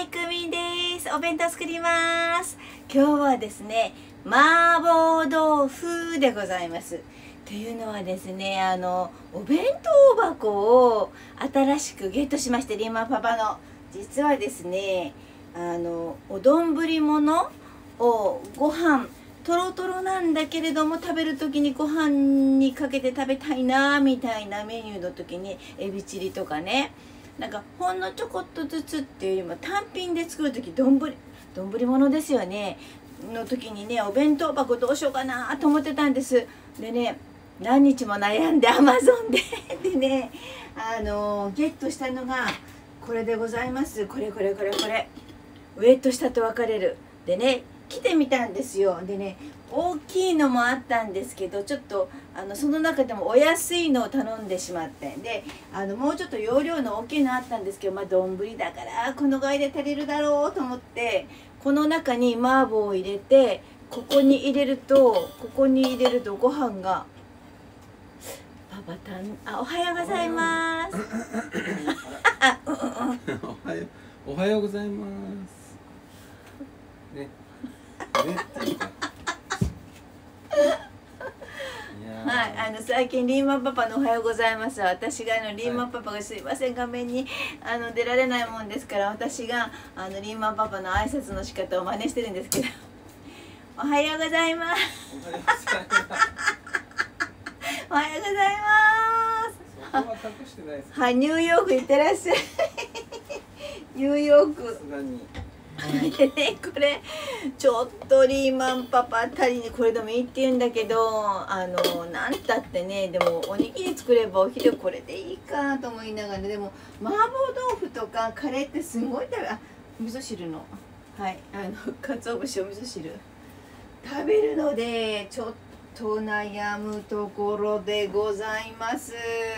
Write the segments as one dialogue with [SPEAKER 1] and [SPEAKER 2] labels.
[SPEAKER 1] い、くみです。お弁当作ります。今日はですね、麻婆豆腐でございます。というのはですね、お弁当箱を新しくゲットしまして、リーマンパパの。実はですね、お丼物をご飯、とろとろなんだけれども食べる時にご飯にかけて食べたいなみたいなメニューの時にエビチリとかね、なんかほんのちょこっとずつっていうよりも単品で作る時丼物ですよねの時にね、お弁当箱どうしようかなと思ってたんです。でね、何日も悩んでアマゾンででね、ゲットしたのがこれでございます。これウエットしたと分かれるでね、来てみたんですよ。でね、大きいのもあったんですけど、ちょっとその中でもお安いのを頼んでしまって、でもうちょっと容量の大きいのあったんですけど、まあ丼だからこのぐらいで足りるだろうと思って、この中に麻婆を入れて、ここに入れるとご飯がおはようございます。
[SPEAKER 2] おはようございます。ね。
[SPEAKER 1] はい、最近リーマンパパのおはようございます。私がリーマンパパがすいません、画面に出られないもんですから、私がリーマンパパの挨拶の仕方を真似してるんですけど、おはようございます。おはようございます。
[SPEAKER 2] そこは隠してないです。
[SPEAKER 1] はい、ニューヨーク行ってらっしゃい。ニューヨーク。でね、これちょっとリーマンパパ足りにこれでもいいって言うんだけど、なんたってね、でもおにぎり作ればお昼これでいいかと思いながら、でも麻婆豆腐とかカレーってすごい味噌汁の、はい、鰹節お味噌汁食べるのでちょっと悩むところでございます。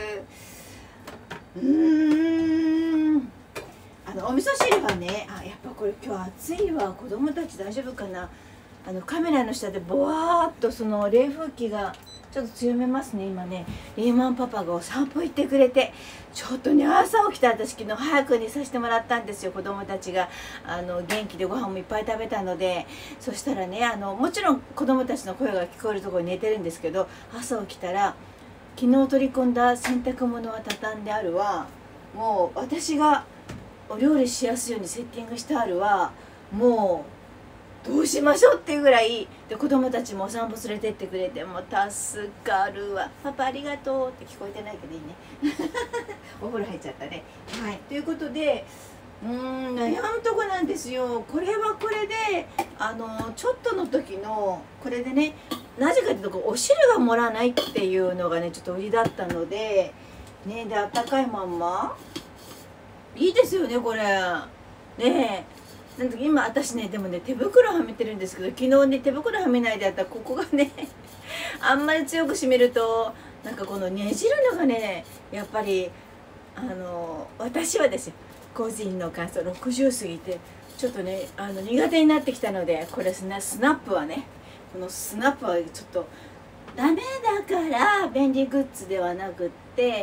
[SPEAKER 1] お味噌汁はね、やっぱこれ今日暑いわ、子供たち大丈夫かな。カメラの下でボワーっとその冷風機がちょっと強めますね。今ね、リーマンパパがお散歩行ってくれて、ちょっとね、朝起きた私昨日早く寝させてもらったんですよ。子供たちが元気でご飯もいっぱい食べたので。そしたらね、もちろん子供たちの声が聞こえるところに寝てるんですけど、朝起きたら昨日取り込んだ洗濯物は畳んであるわ、もう私がお料理しやすいようにセッティングしてあるわ、もうどうしましょうっていうぐらいで、子供たちもお散歩連れてってくれて、もう助かるわ。パパありがとうって聞こえてないけどいいね。お風呂入っちゃったね。はい、ということで悩むとこなんですよ。これはこれでちょっとの時のこれでね、なぜかというとお汁が盛らないっていうのがねちょっと売りだったのでね、であったかいまんまいいですよねこれね。なんか今私ね、でもね手袋はめてるんですけど、昨日ね手袋はめないであったらここがねあんまり強く締めるとなんかこのねじるのがね、やっぱり私はですよ、個人の感想60過ぎてちょっとね苦手になってきたので、これスナップはね、このスナップはちょっとダメだから便利グッズではなくって、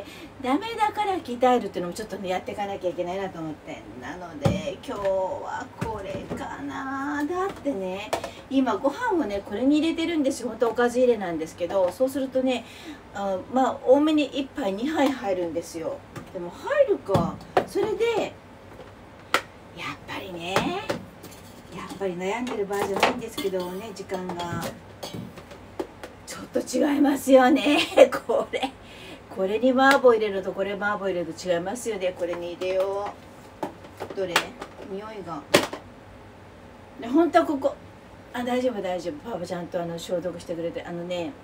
[SPEAKER 1] ダメだから鍛えるっていうのもちょっとねやっていかなきゃいけないなと思って、なので今日はこれかな。だってね、今ご飯をねこれに入れてるんですよ。ほんとおかず入れなんですけど、そうするとねまあ多めに1杯2杯入るんですよ。でも入るか、それでやっぱりね、悩んでる場合じゃないんですけどね、時間がちょっと違いますよね。これに麻婆入れるとこれ麻婆入れると違いますよね。これに入れよう。どれ？匂いがね、本当はここ大丈夫パパちゃんと消毒してくれて、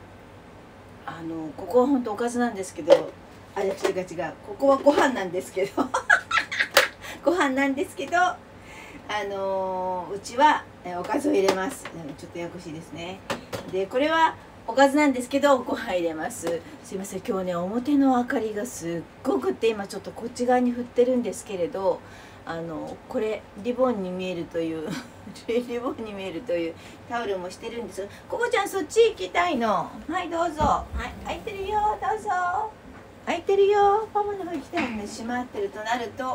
[SPEAKER 1] ここは本当おかずなんですけど、違う、ここはご飯なんですけどご飯なんですけどうちはおかずを入れます。ちょっとややこしいですね。でこれはおかずなんですけどご飯入れます。すいません、今日ね表の明かりがすっごくって今ちょっとこっち側に振ってるんですけれど、これリボンに見えるというリボンに見えるというタオルもしてるんです。ここちゃんそっち行きたいの。はいどうぞ。はい、開いてるよ、どうぞ。開いてるよ。パパの方行きたいので閉まってるとなると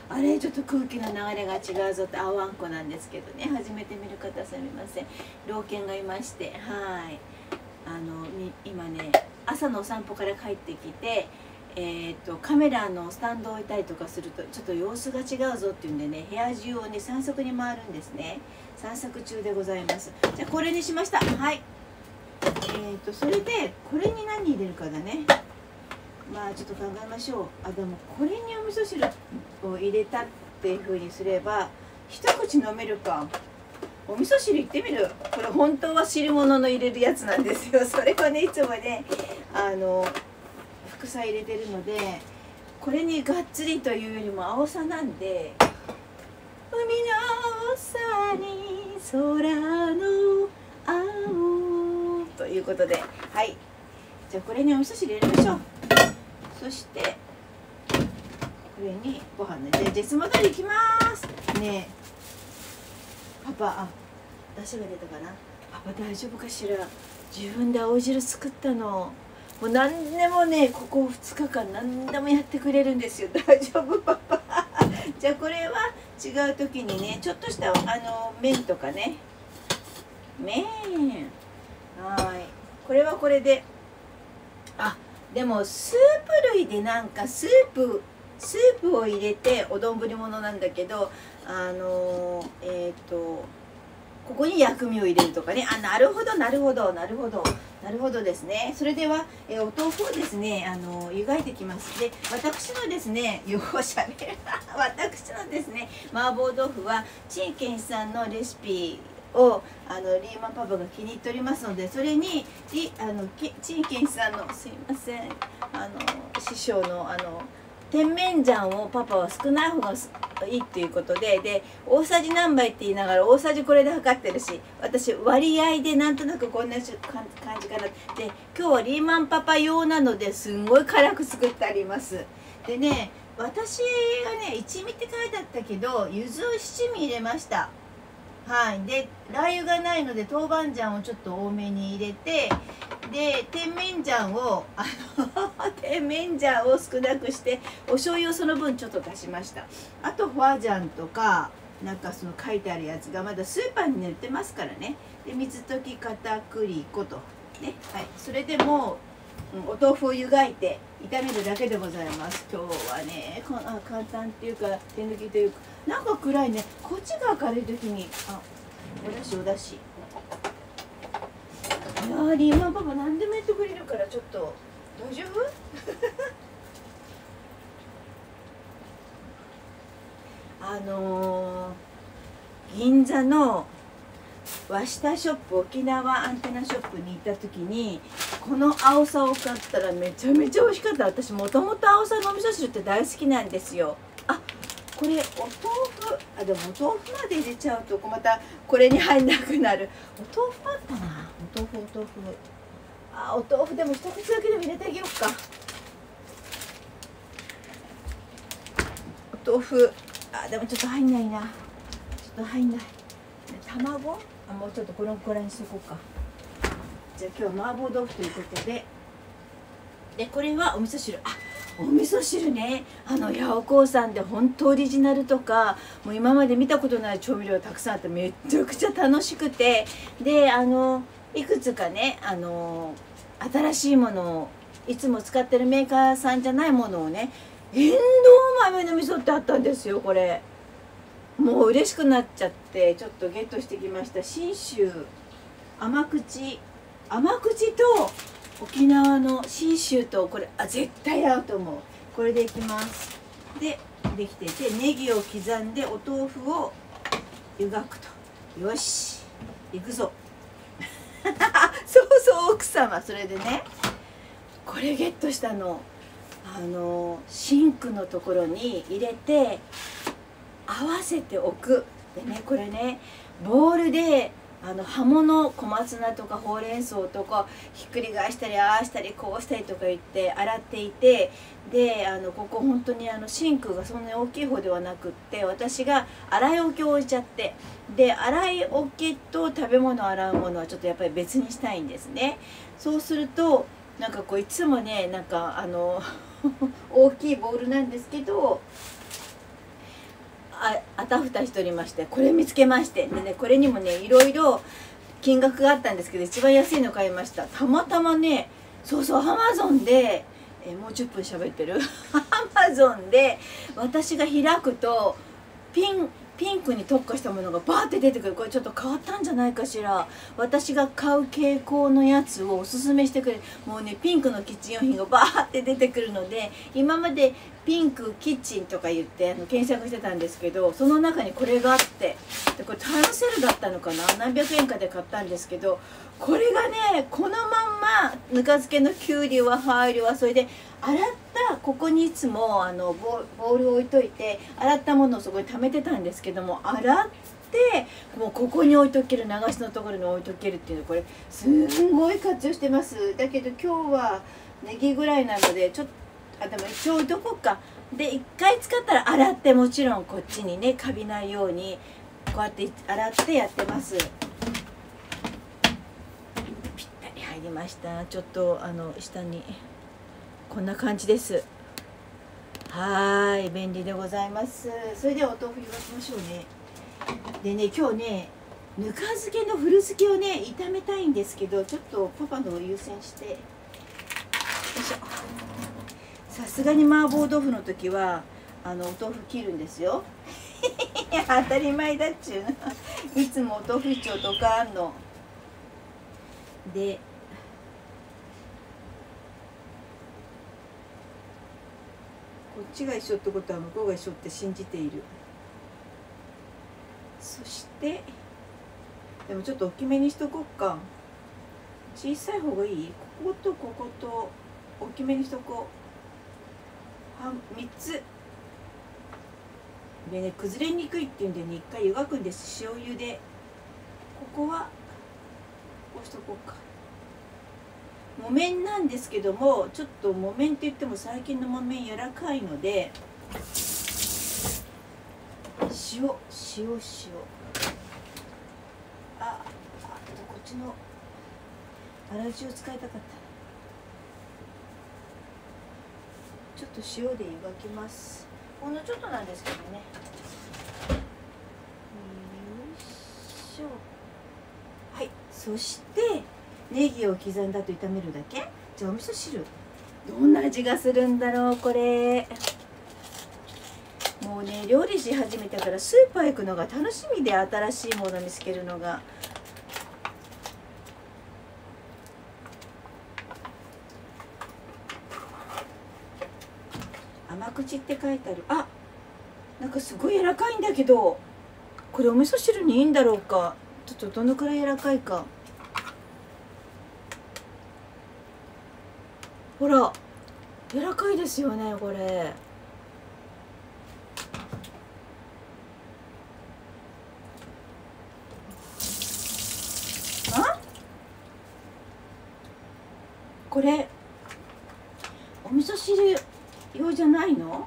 [SPEAKER 1] あれちょっと空気の流れが違うぞって青あんこなんですけどね、初めて見る方すみません、老犬がいまして、はい、今ね朝のお散歩から帰ってきて、カメラのスタンドを置いたりとかするとちょっと様子が違うぞっていうんでね、部屋中をね散策に回るんですね。散策中でございます。じゃあこれにしました。はい、それでこれに何入れるかだね。まあちょっと考えましょう。あ、でもこれにお味噌汁を入れたっていう風にすれば一口飲めるか。お味噌汁いってみる。これ本当は汁物の入れるやつなんですよ。それをねいつもね副菜入れてるので、これにがっつりというよりも青さなんで、海のさに空の青ということで、はい、じゃあこれにお味噌汁入れましょう。そしてこれにご飯ね。じゃあいつも通りいきますね。パパ、あ、出汁が出たかな。パパ大丈夫かしら。自分で青汁作ったの。もう何でもね、ここ2日間何でもやってくれるんですよ。大丈夫パパ。じゃあこれは違う時にね、ちょっとした麺とかね。麺。はい。これはこれで。あ、でもスープ類でなんかスープを入れてお丼物なんだけど、ここに薬味を入れるとかね。あ、なるほどなるほどなるほどなるほどですね。それでは、お豆腐をですね湯がいてきます。で私のですね私のですね麻婆豆腐は陳建さんのレシピをリーマンパパが気に入っておりますので、それに陳建さんのすいません師匠の甜麺醤をパパは少ない方がいいっていうことで大さじ何杯って言いながら大さじこれで測ってるし、私割合でなんとなくこんな感じかな。で今日はリーマンパパ用なのですんごい辛く作ってあります。でね、私がね一味って書いてあったけど柚子七味入れました。はい、でラー油がないので豆板醤をちょっと多めに入れて、で甜麺醤を甜麺醤を少なくしてお醤油をその分ちょっと足しました。あとホアジャンとかなんかその書いてあるやつがまだスーパーに売ってますからね。で水溶き片栗粉とね、はい、それでもう、お豆腐を湯がいて炒めるだけでございます。今日はね簡単っていうか手抜きというか、なんか暗いね。こっちが明るい時におだしいやー、リーマンパパ何でもやってくれるからちょっと大丈夫銀座の和下ショップ、沖縄アンテナショップに行った時にこの青さを買ったらめちゃめちゃ美味しかった。私もともと青さのお味噌汁って大好きなんですよ。あ、これお豆腐、でもお豆腐まで入れちゃうとまたこれに入んなくなる。お豆腐あったな。お豆腐お豆腐でも一口だけでも入れてあげようか。お豆腐でもちょっと入んないな。ちょっと入んない。卵もうちょっとこのくらいにしとこうか。じゃあ今日は麻婆豆腐ということで、これはお味噌汁。お味噌汁ね、八百幸さんで本当オリジナルとかもう今まで見たことない調味料がたくさんあってめちゃくちゃ楽しくて、でいくつかね新しいものをいつも使ってるメーカーさんじゃないものをね、エンドウ豆の味噌ってあったんですよ。これもう嬉しくなっちゃってちょっとゲットしてきました。信州甘口と沖縄の信州とこれ絶対合うと思う。これでいきます。でできてて、ネギを刻んでお豆腐を湯がくと。よし行くぞそうそう奥様。それでねこれゲットしたの。シンクのところに入れて合わせておく。でねこれねボウルで葉物小松菜とかほうれん草とかひっくり返したりああしたりこうしたりとか言って洗っていて、でここ本当にシンクがそんなに大きい方ではなくって、私が洗い置きを置いちゃって、で洗い置きと食べ物洗うものはちょっとやっぱり別にしたいんですね。そうするとなんかこういつもねなんか大きいボウルなんですけどあたふたしておりまして、これ見つけまして、でね、これにもねいろいろ金額があったんですけど、一番安いの買いました。たまたまね、そうそう、アマゾンで、もう10分喋ってるアマゾンで私が開くとピンクに特化したものがバーって出てくる。これちょっと変わったんじゃないかしら。私が買う傾向のやつをおすすめしてくれる。もうね、ピンクのキッチン用品がバーって出てくるので、今までピンクキッチンとか言って検索してたんですけど、その中にこれがあって、でこれタイムセールだったのかな、何百円かで買ったんですけど、これがね、このまんまぬか漬けのきゅうりは入るわ。それで洗ったここにいつもボウルを置いといて、洗ったものをそこに溜めてたんですけども、洗ってもうここに置いとける、流しのところに置いとけるっていうの、これすんごい活用してます。だけど今日はネギぐらいなのでちょっとでも一応置いとこうか。で1回使ったら洗って、もちろんこっちにねカビないようにこうやって洗ってやってます。ぴったり入りました。ちょっと下にこんな感じです。はい、便利でございます。それではお豆腐湯がきましょうね。でね、今日ねぬか漬けの古漬けをね炒めたいんですけど、ちょっとパパのを優先して、よいしょ。さすがに麻婆豆腐の時はお豆腐切るんですよ当たり前だっちゅうのいつもお豆腐一丁とかあんので、こっちが一緒ってことは向こうが一緒って信じている。そしてでもちょっと大きめにしとこっか。小さい方がいい。こことここと大きめにしとこう。3つでね、崩れにくいっていうんでね、一回湯がくんです。塩湯で。ここはこうしとこうか。木綿なんですけども、ちょっと木綿って言っても最近の木綿柔らかいので、塩あとこっちの粗塩使いたかった。ちょっと塩で湯がきます。ほんのちょっとなんですけどね。よいしょ。はい、そしてネギを刻んだと炒めるだけ。じゃあお味噌汁どんな味がするんだろう。これもうね、料理し始めてからスーパー行くのが楽しみで、新しいもの見つけるのが。甘口って書いてある。あ、なんかすごい柔らかいんだけど、これお味噌汁にいいんだろうか。ちょっとどのくらい柔らかいか。ほら柔らかいですよね、これ。これお味噌汁用じゃないの？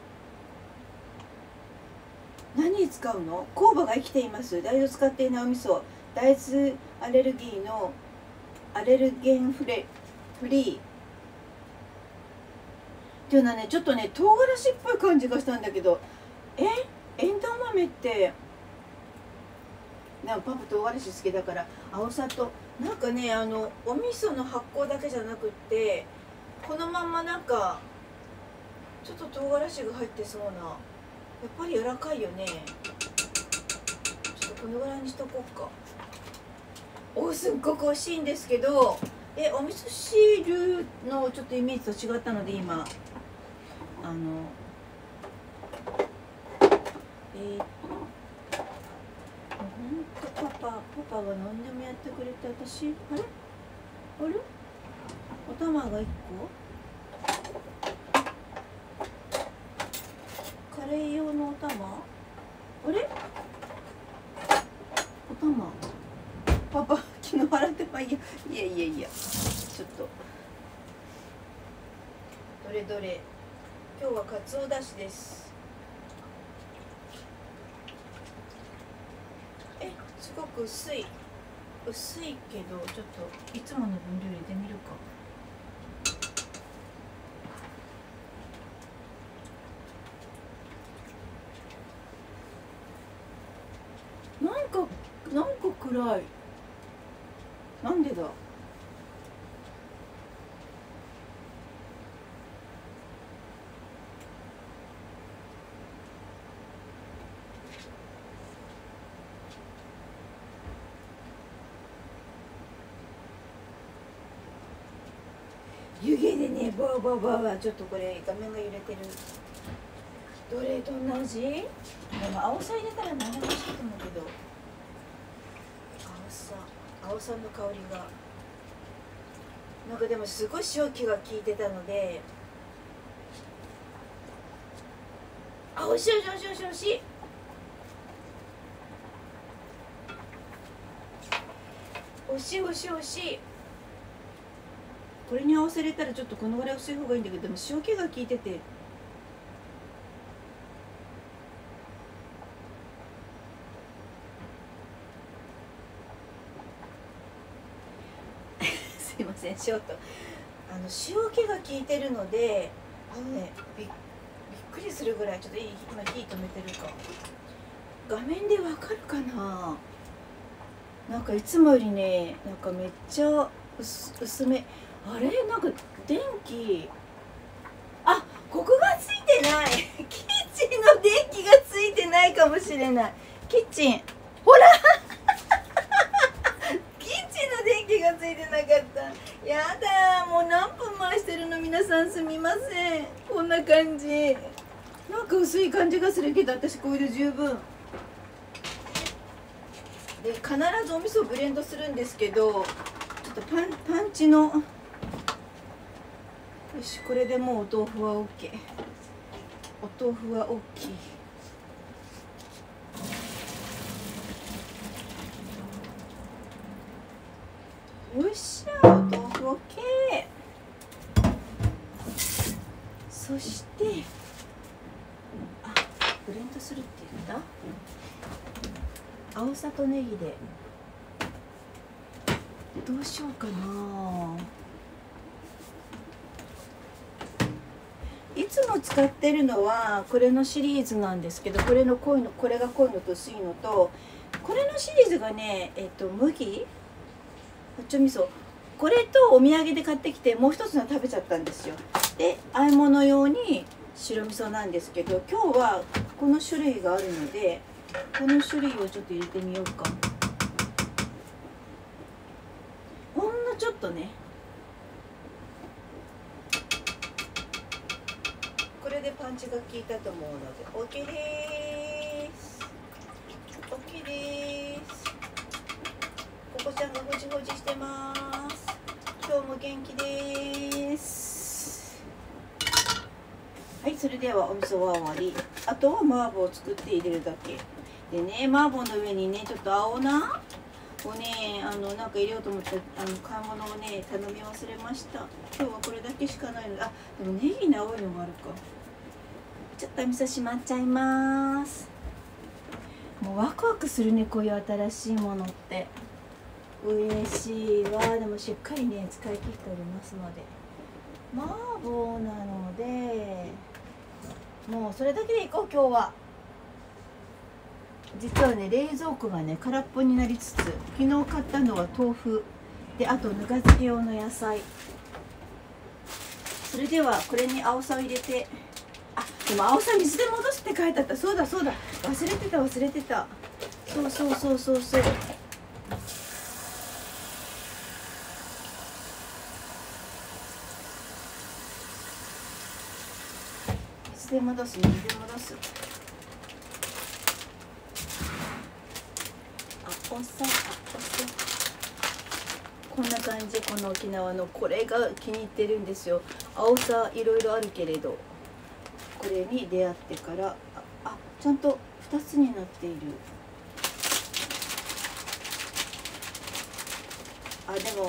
[SPEAKER 1] 何に使うの？酵母が生きています。大豆を使っていないお味噌。大豆アレルギーのアレルゲンフリーっていうのはね、ちょっとね唐辛子っぽい感じがしたんだけど、エンドウ豆ってなんかパパ唐辛子好きだから青さと、なんかねお味噌の発酵だけじゃなくって、このまんまなんかちょっと唐辛子が入ってそうな。やっぱり柔らかいよね。ちょっとこのぐらいにしとこうか。すっごく美味しいんですけど、お味噌汁のちょっとイメージと違ったので、今パパが何でもやってくれて、私あれお玉が1個、カレー用のお玉、あれお玉パパ昨日洗ってもいいやちょっとどれ今日はかつおだしです。すごく薄いけど、ちょっといつもの分量入れてみるか。 暗い。なんでだ。湯気でね、バーバーバーバー、ちょっとこれ画面が揺れてる。どれと同じ？でも青さ入れたら何でも欲しいと思うけど、青さの香りがなんかでもすごい塩気が効いてたので、あ、惜しい惜しい惜しい惜しい惜しい。惜しい惜しい惜しい。これに合わせれたらちょっとこのぐらい薄い方がいいんだけど、でも塩気が効いててすいません、ショート塩気が効いてるので、びっくりするぐらい。ちょっと今火止めてるか、画面でわかるかな。なんかいつもよりね、なんかめっちゃ薄め。あれ、なんか電気、あ、ここがついてないキッチンの電気がついてないかもしれない。キッチン、ほらキッチンの電気がついてなかった。やだ、もう何分回してるの。皆さんすみません。こんな感じ、なんか薄い感じがするけど、私これで十分で、必ずお味噌をブレンドするんですけど、ちょっとパンチの、よし、これでもうお豆腐は OK。 お豆腐は OK。 よっしゃ、お豆腐 OK。 そしてブレンドするって言った。青さとネギでどうしようかな。いつも使ってるのはこれのシリーズなんですけど、これが濃いのと薄いのと、これのシリーズがね、麦八丁味噌、これとお土産で買ってきて、もう一つの食べちゃったんですよ。で、和え物用に白味噌なんですけど、今日はこの種類があるので、この種類をちょっと入れてみようか。ほんのちょっとね。これでパンチが効いたと思うので OK です。 OK です。ここちゃんがほじほじしてます。今日も元気です。はい、それではお味噌は終わり。あとは麻婆を作って入れるだけでね、麻婆の上にね、ちょっと青菜をね、なんか入れようと思って買い物をね、頼み忘れました。今日はこれだけしかないので、でもネギに青いのがあるか。ちょっと味噌しまっちゃいます。もうワクワクするね、こういう新しいものって。嬉しいわ。でもしっかりね、使い切っておりますので。麻婆なのでもうそれだけでいこう今日は。実はね、冷蔵庫がね空っぽになりつつ、昨日買ったのは豆腐で、あとぬか漬け用の野菜。それではこれに青さを入れて、でも青さ水で戻すって書いてあった。そうだそうだ、忘れてた忘れてた。そうそうそうそうそう。水で戻す、水で戻す。おさこんな感じ。この沖縄のこれが気に入ってるんですよ。青さいろいろあるけれど、これに出会ってからちゃんと2つになっている。でも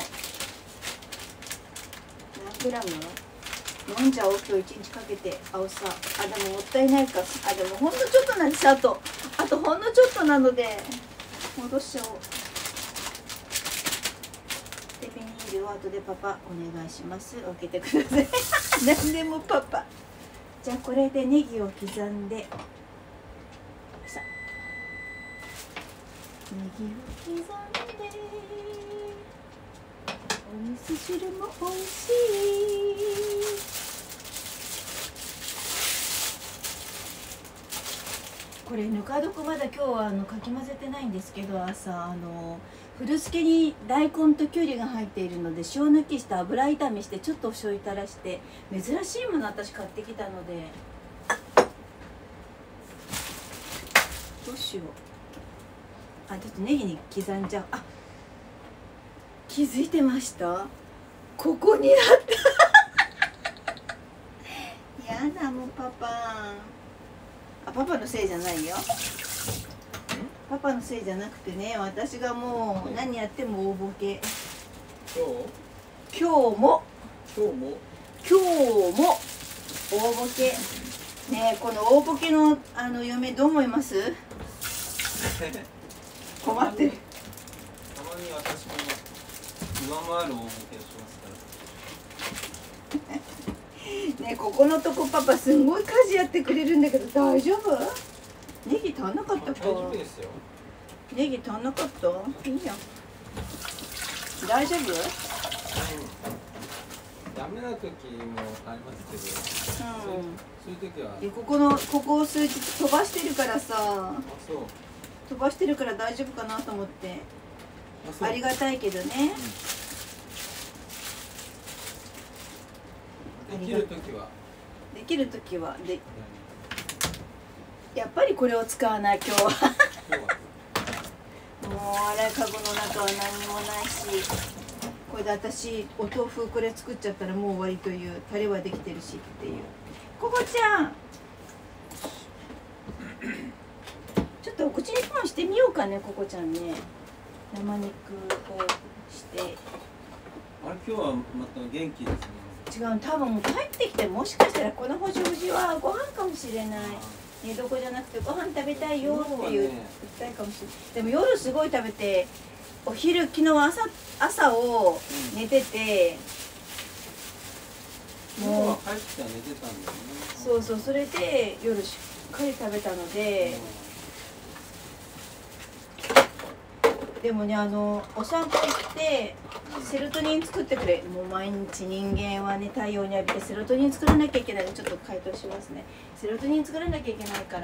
[SPEAKER 1] 何グラム飲んじゃおう今日1日かけて。青さでももったいないか。でもほんのちょっとなんです。あとほんのちょっとなので戻しちゃおう。でビニールを後でパパお願いします。開けてください何でもパパ。じゃあこれでネギを刻んで、 刻んでお味噌汁も美味しい。これぬか床まだ今日はかき混ぜてないんですけど、朝古漬けに大根ときゅうりが入っているので塩抜きして油炒めしてちょっとお醤油垂らして珍しいもの私買ってきたのでどうしよう。ちょっとネギに刻んじゃう。気づいてました？ここにあったやだもうパパのせいじゃないよ。パパのせいじゃなくてね、私がもう何やっても大ボケ。今日も大ボケね。この大ボケの嫁どう思います？困ってる。
[SPEAKER 2] たまに私も上回る大ボケをしますから
[SPEAKER 1] ね、ここのとこパパすんごい家事やってくれるんだけど大丈夫？ネギ足んなかったか？
[SPEAKER 2] 大丈夫ですよ。
[SPEAKER 1] ネギ足んなかった？いいや。大丈夫？
[SPEAKER 2] ダメな時もありますけど、そういう時は
[SPEAKER 1] ここを数日飛ばしてるからさ、
[SPEAKER 2] そう
[SPEAKER 1] 飛ばしてるから大丈夫かなと思って。ありがたいけどね。
[SPEAKER 2] できる時は
[SPEAKER 1] でやっぱりこれを使わない今日はもう洗いかごの中は何にもないし、これで私お豆腐これ作っちゃったらもう終わりという、タレはできてるしっていう。ここちゃんちょっとお口にポンしてみようかね。ここちゃんね、生肉をして
[SPEAKER 2] あれ今日はまた元気ですね。
[SPEAKER 1] 違う、多分帰ってきてもしかしたらこの補助時はご飯かもしれない。寝床じゃなくてご飯食べたいよっていう、言いたいかもしれない。でも夜すごい食べて、お昼昨日朝を寝てて、
[SPEAKER 2] もう帰っては寝てたんだよね。
[SPEAKER 1] そうそう、それで夜しっかり食べたので、でもねお散歩行ってセロトニン作ってくれ。もう毎日人間はね太陽に浴びてセロトニン作らなきゃいけないので、ちょっと回答しますね。セロトニン作らなきゃいけないから、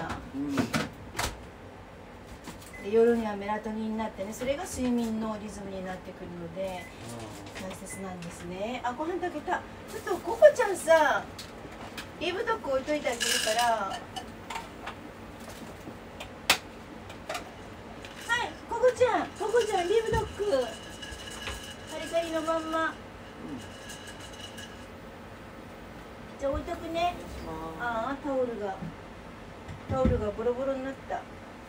[SPEAKER 1] で夜にはメラトニンになってね、それが睡眠のリズムになってくるので大切なんですね。ご飯炊けた。ちょっとココちゃんさ、リーブドッグ置いといてあげるから。ココちゃんリブドッグカリカリのまんま、じゃあ置いとくね。タオルがボロボロになった。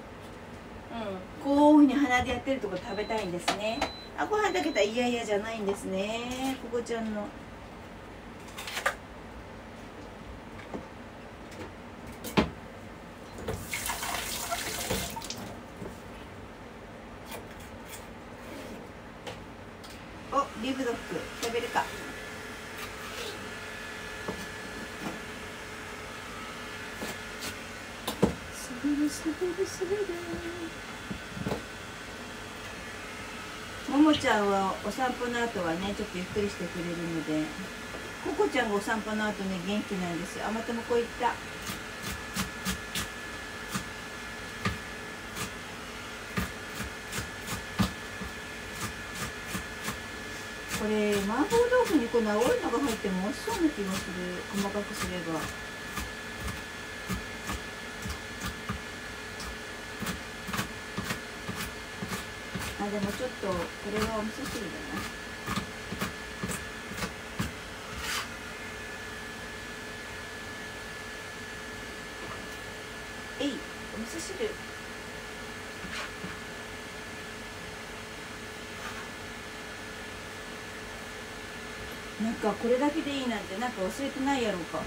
[SPEAKER 1] こういうふうに鼻でやってるとこ食べたいんですね。ご飯炊けたら嫌々じゃないんですね、ココちゃんの。リブドッグ食べるか。ももちゃんはお散歩の後はねちょっとゆっくりしてくれるので、ココちゃんがお散歩の後ね元気なんですよ。また向こう行った。これ麻婆豆腐にこの青いのが入っても美味しそうな気がする。細かくすれば。でもちょっとこれはお味噌汁だな。お味噌汁。なんかこれだけでいいなんてなんか忘れてないやろうか。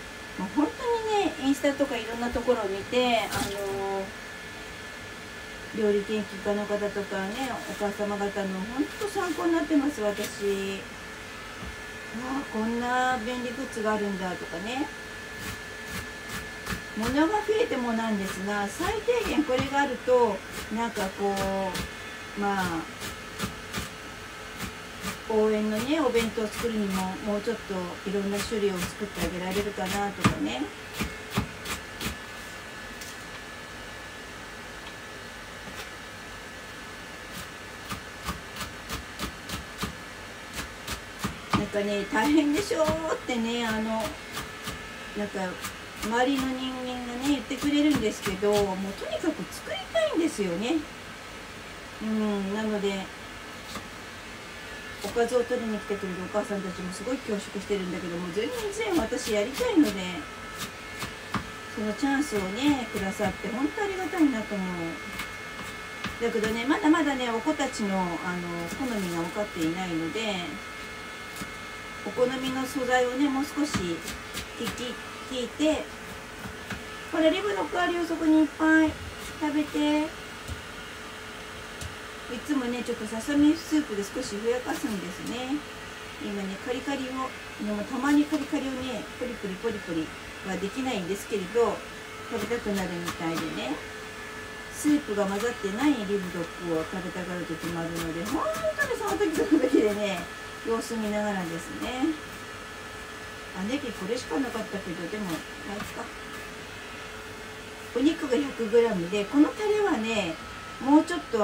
[SPEAKER 1] 本当にねインスタとかいろんなところを見て料理研究家の方とかね、お母様方の本当参考になってます。私、ああこんな便利グッズがあるんだとかね。物が増えてもなんですが、最低限これがあるとなんかこうまあ応援のねお弁当を作るにももうちょっといろんな種類を作ってあげられるかなとかね。なんかね大変でしょってね、なんか周りの人間がね言ってくれるんですけど、もうとにかく作りたいんですよね。なのでおかずを取りに来てくれるお母さんたちもすごい恐縮してるんだけども、全然私やりたいので、そのチャンスをねくださって本当ありがたいなと思う。だけどねまだまだねお子たちの好みが分かっていないので、お好みの素材をねもう少し聞いて、これリブの代わりをそこにいっぱい食べて、いつもねちょっとささみスープで少しふやかすんですね。今ねカリカリをでもたまにカリカリをねポリポリポリポリはできないんですけれど食べたくなるみたいでね、スープが混ざってないリブドッグを食べたがる時もあるので、本当にその時その時でね様子見ながらですね。ネギこれしかなかったけど、でもまあいいか。お肉が 100g で、このタレはねもうちょっと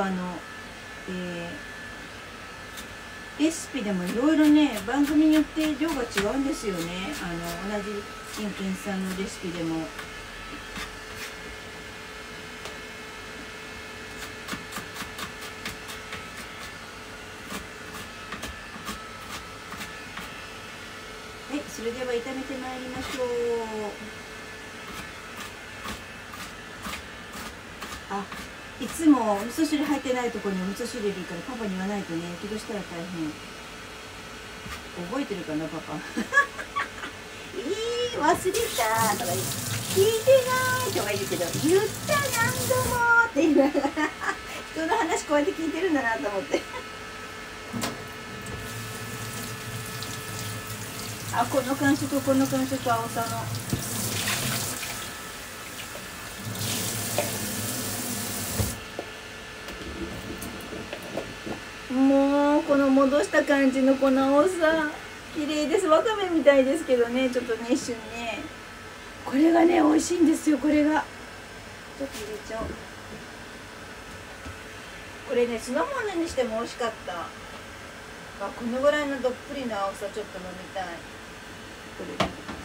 [SPEAKER 1] レシピでもいろいろね番組によって量が違うんですよね。同じキンキンさんのレシピでも。はい、それでは炒めてまいりましょう。いつも味噌汁入ってないところにお味噌汁入れるからパパに言わないとね、気がしたら大変。覚えてるかなパパ忘れたとか聞いてないとか言うけど、言った何度もって言いながら人の話こうやって聞いてるんだなと思ってこの感触この感触、青さのもうこの戻した感じのこの青さ綺麗です。わかめみたいですけどね、ちょっとね一瞬ね、これがね美味しいんですよ。これがちょっと入れちゃおう。これね酢の物にしても美味しかった。このぐらいのどっぷりの青さちょっと飲みたい。これ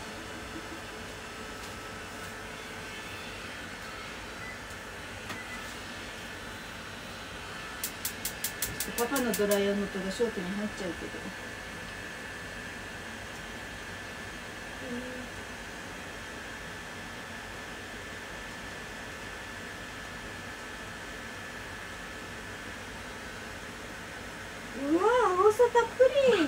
[SPEAKER 1] パパのドライヤーの音がショートに入っちゃうけど、うわ青さたっぷり。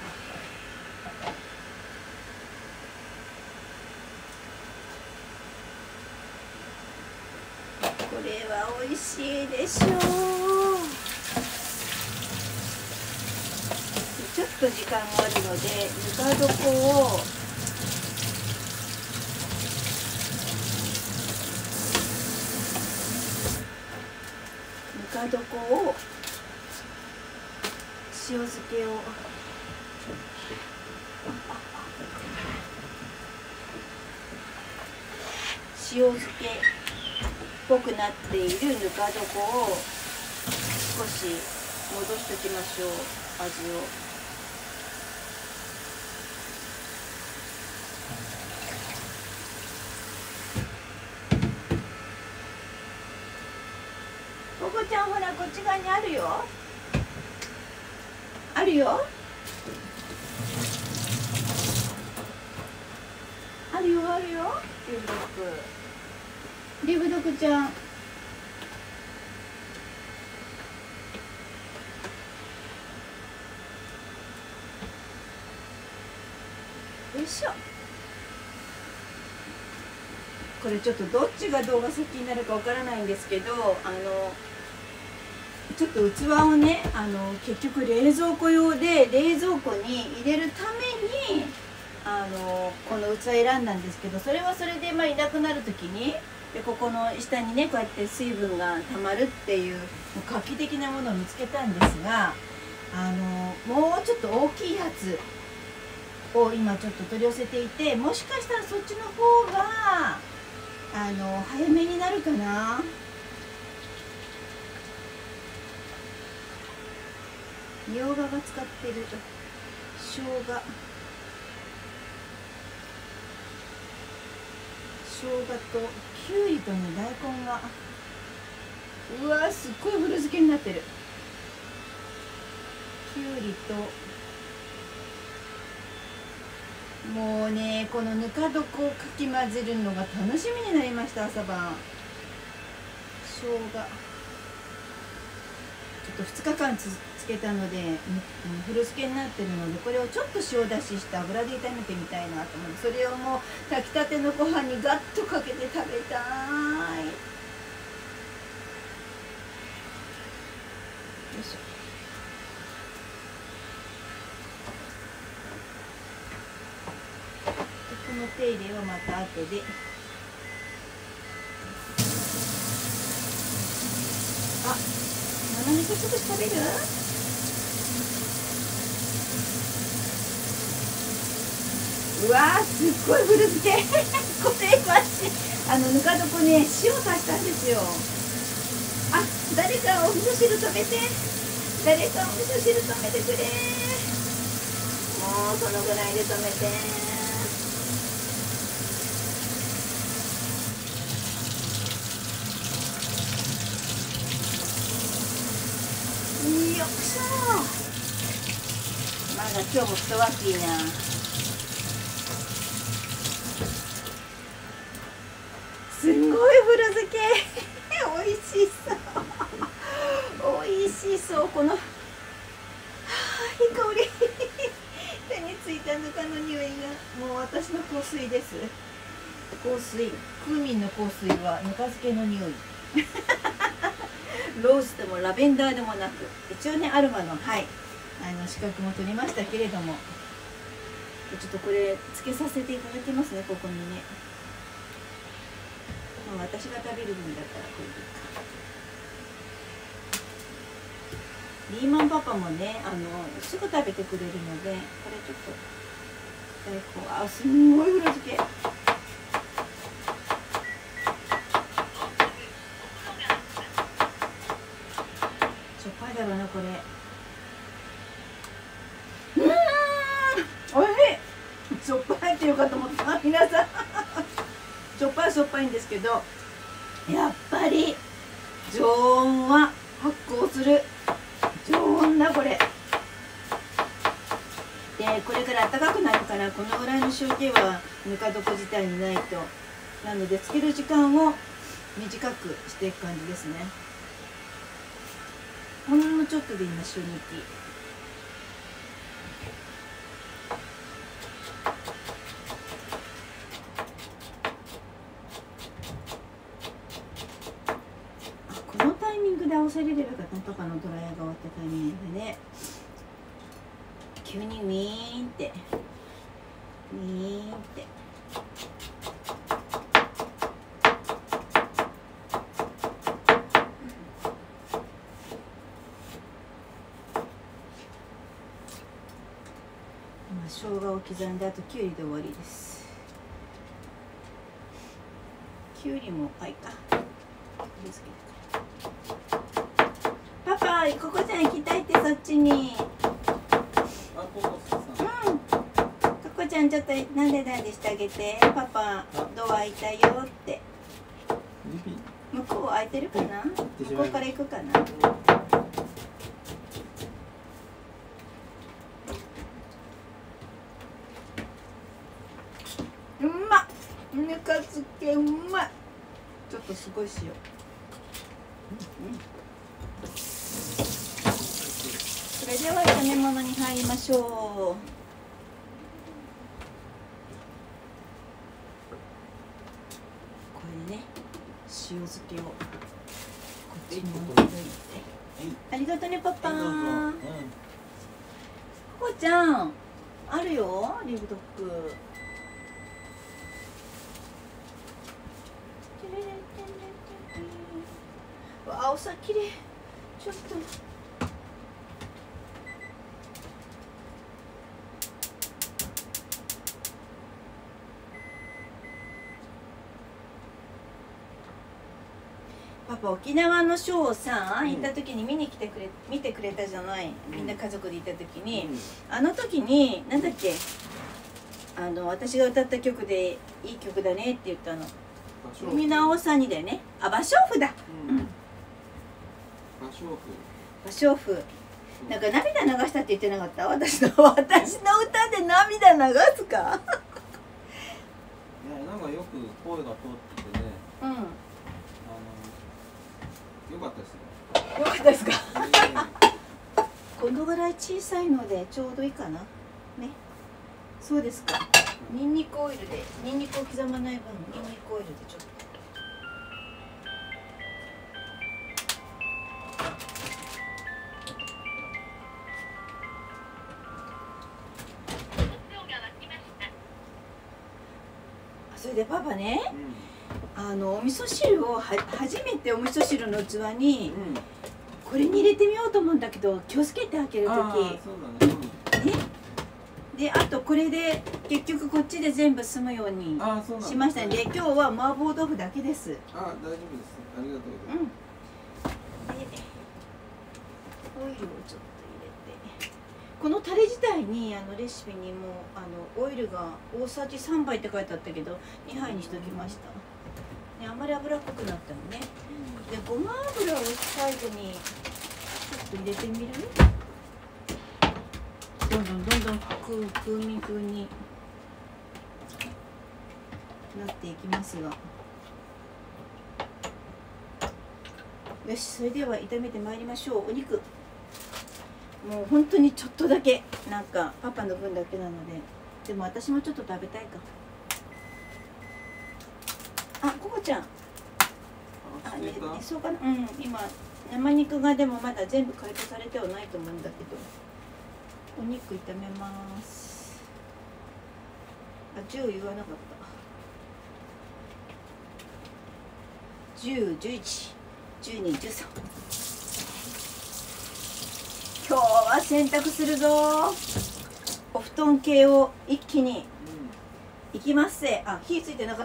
[SPEAKER 1] これは美味しいでしょう。ちょっと時間があるのでぬか床を塩漬けを塩漬けっぽくなっているぬか床を少し戻しておきましょう。味をココちゃんほらこっち側にあるよ。あるよ。あるよあるよ。リブドクちゃん。よいしょ。これちょっとどっちが動画先になるかわからないんですけど、 ちょっと器をね結局冷蔵庫用で冷蔵庫に入れるためにこの器選んだんですけど、それはそれでいなくなる時にでここの下にねこうやって水分がたまるっていう画期的なものを見つけたんですが、もうちょっと大きいやつを今ちょっと取り寄せていて、もしかしたらそっちの方が早めになるかな。みょうがが使ってる生姜ときゅうりとね大根が、うわすっごい古漬けになってる。きゅうりともうねこのぬか床をかき混ぜるのが楽しみになりました。朝晩生姜ちょっと2日間つけたので古漬けになってるので、これをちょっと塩出しして油で炒めてみたいなと思って、それをもう炊きたてのご飯にガッとかけて食べたい。よいしょ。この手入れはまた後で。あ、生味噌少し食べる？うわーすっごい古漬けこれ私ぬか床ね塩足したんですよ。あ、誰かお味噌汁止めて、誰かお味噌汁止めてくれ。もうそのぐらいで止めて。よっしゃー。まだ今日も一枠いいな。すんごい古漬け美味しそう美味しそう。このいい香り手についたぬかの匂いがもう私の香水です。香水クミンの香水はぬか漬けの匂いローズでもラベンダーでもなく、一応ねアルマの資格も取りましたけれども、ちょっとこれつけさせていただきますね。ここにね、私が食べる分だったらこれでいいか。リーマンパパもねすぐ食べてくれるので、これちょっと大根、すんごい古漬け。しょっぱいだろうなこれ。おいしい。しょっぱいっていうかと思った皆さんしょっぱいんですけど、やっぱり常温は発酵する。常温だこれで、これから暖かくなるからこのぐらいの塩気はぬか床自体にないと。なのでつける時間を短くしていく感じですね。ほんのちょっとで今塩抜き。このタイミングで合わせれればよかった。パパのドライヤーが終わったタイミングでね、急にウィーンってウィーンって。生姜を刻んで、あときゅうりで終わりです。きゅうりもいか。パパ、ここちゃん行きたいって、そっちに。ここちゃんちょっとなんでしてあげて。パパドア開いたよって。向こう開いてるかな。向こうから行くかな。うまっ。ぬか漬けうまい。ちょっとすごい塩。それでは炒め物に入りましょう。これね、塩漬けをこっちに置いといて。 ありがとうねパパ。
[SPEAKER 2] どうぞ。
[SPEAKER 1] ここちゃんあるよリブドッグ。わあおさきれい。ちょっとパパ沖縄のショーをさ、行った時に見てくれたじゃない、みんな家族で行った時に、あの時になんだっけ、私が歌った曲でいい曲だねって言ったの。海直さんにだよね。あ、芭蕉布だ。
[SPEAKER 2] 芭蕉布。
[SPEAKER 1] 芭蕉布。なんか涙流したって言ってなかった？私の歌で涙流すか？
[SPEAKER 2] いや、なんかよく声が通っててね。
[SPEAKER 1] うん。
[SPEAKER 2] 良かったです
[SPEAKER 1] よかったですか？このぐらい小さいのでちょうどいいかな。ね。そうですか。ニンニクオイルで、ニンニクを刻まない分、ニンニクオイルでちょっと。それでパパね、お味噌汁を初めてお味噌汁の器に、これに入れてみようと思うんだけど気をつけて開ける時で、あとこれで結局こっちで全部済むようにしましたので、今日は麻婆豆腐だけです。
[SPEAKER 2] 大丈夫です。ありがとうございます。
[SPEAKER 1] でオイルをちょっと入れて、このタレ自体にレシピにもオイルが大さじ3杯って書いてあったけど2杯にしときました。ね、あんまり油っぽくなったのね。で、ごま油を最後にちょっと入れてみる？どんどん風味風になっていきますが、よし、それでは炒めてまいりましょう。お肉もう本当にちょっとだけ、なんかパパの分だけなので、でも私もちょっと食べたいか。あ、ココちゃん。そうかな。今生肉がでもまだ全部解凍されてはないと思うんだけど、お肉炒めます。あ、10言わなかった。10、11、12、13。今日は洗濯するぞ。お布団系を一気にいきますせ。あ、火ついてなかった。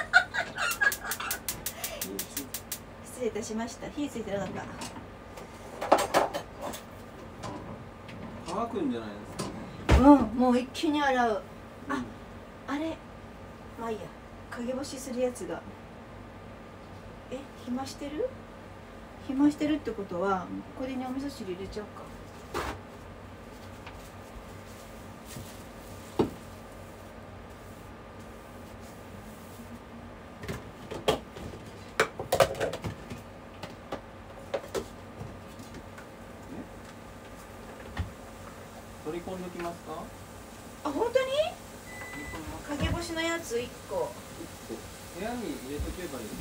[SPEAKER 1] 失礼いたしました。火ついてなかった。
[SPEAKER 2] 乾くんじゃないですかね。
[SPEAKER 1] もう一気に洗う。あれ、まあいいや。陰干しするやつが。暇してる？暇してるってことは、これにお味噌汁入れちゃおうか。
[SPEAKER 2] 取り込んできますか？
[SPEAKER 1] あ、本当に？陰干しのやつ1個。
[SPEAKER 2] 部屋に入れとけばいい。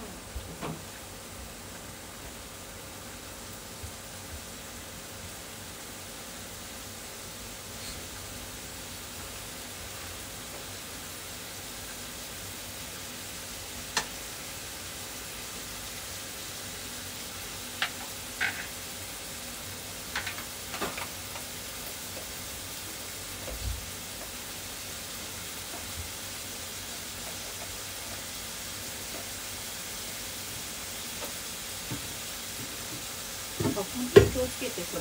[SPEAKER 1] 本当に気をつけてこれ。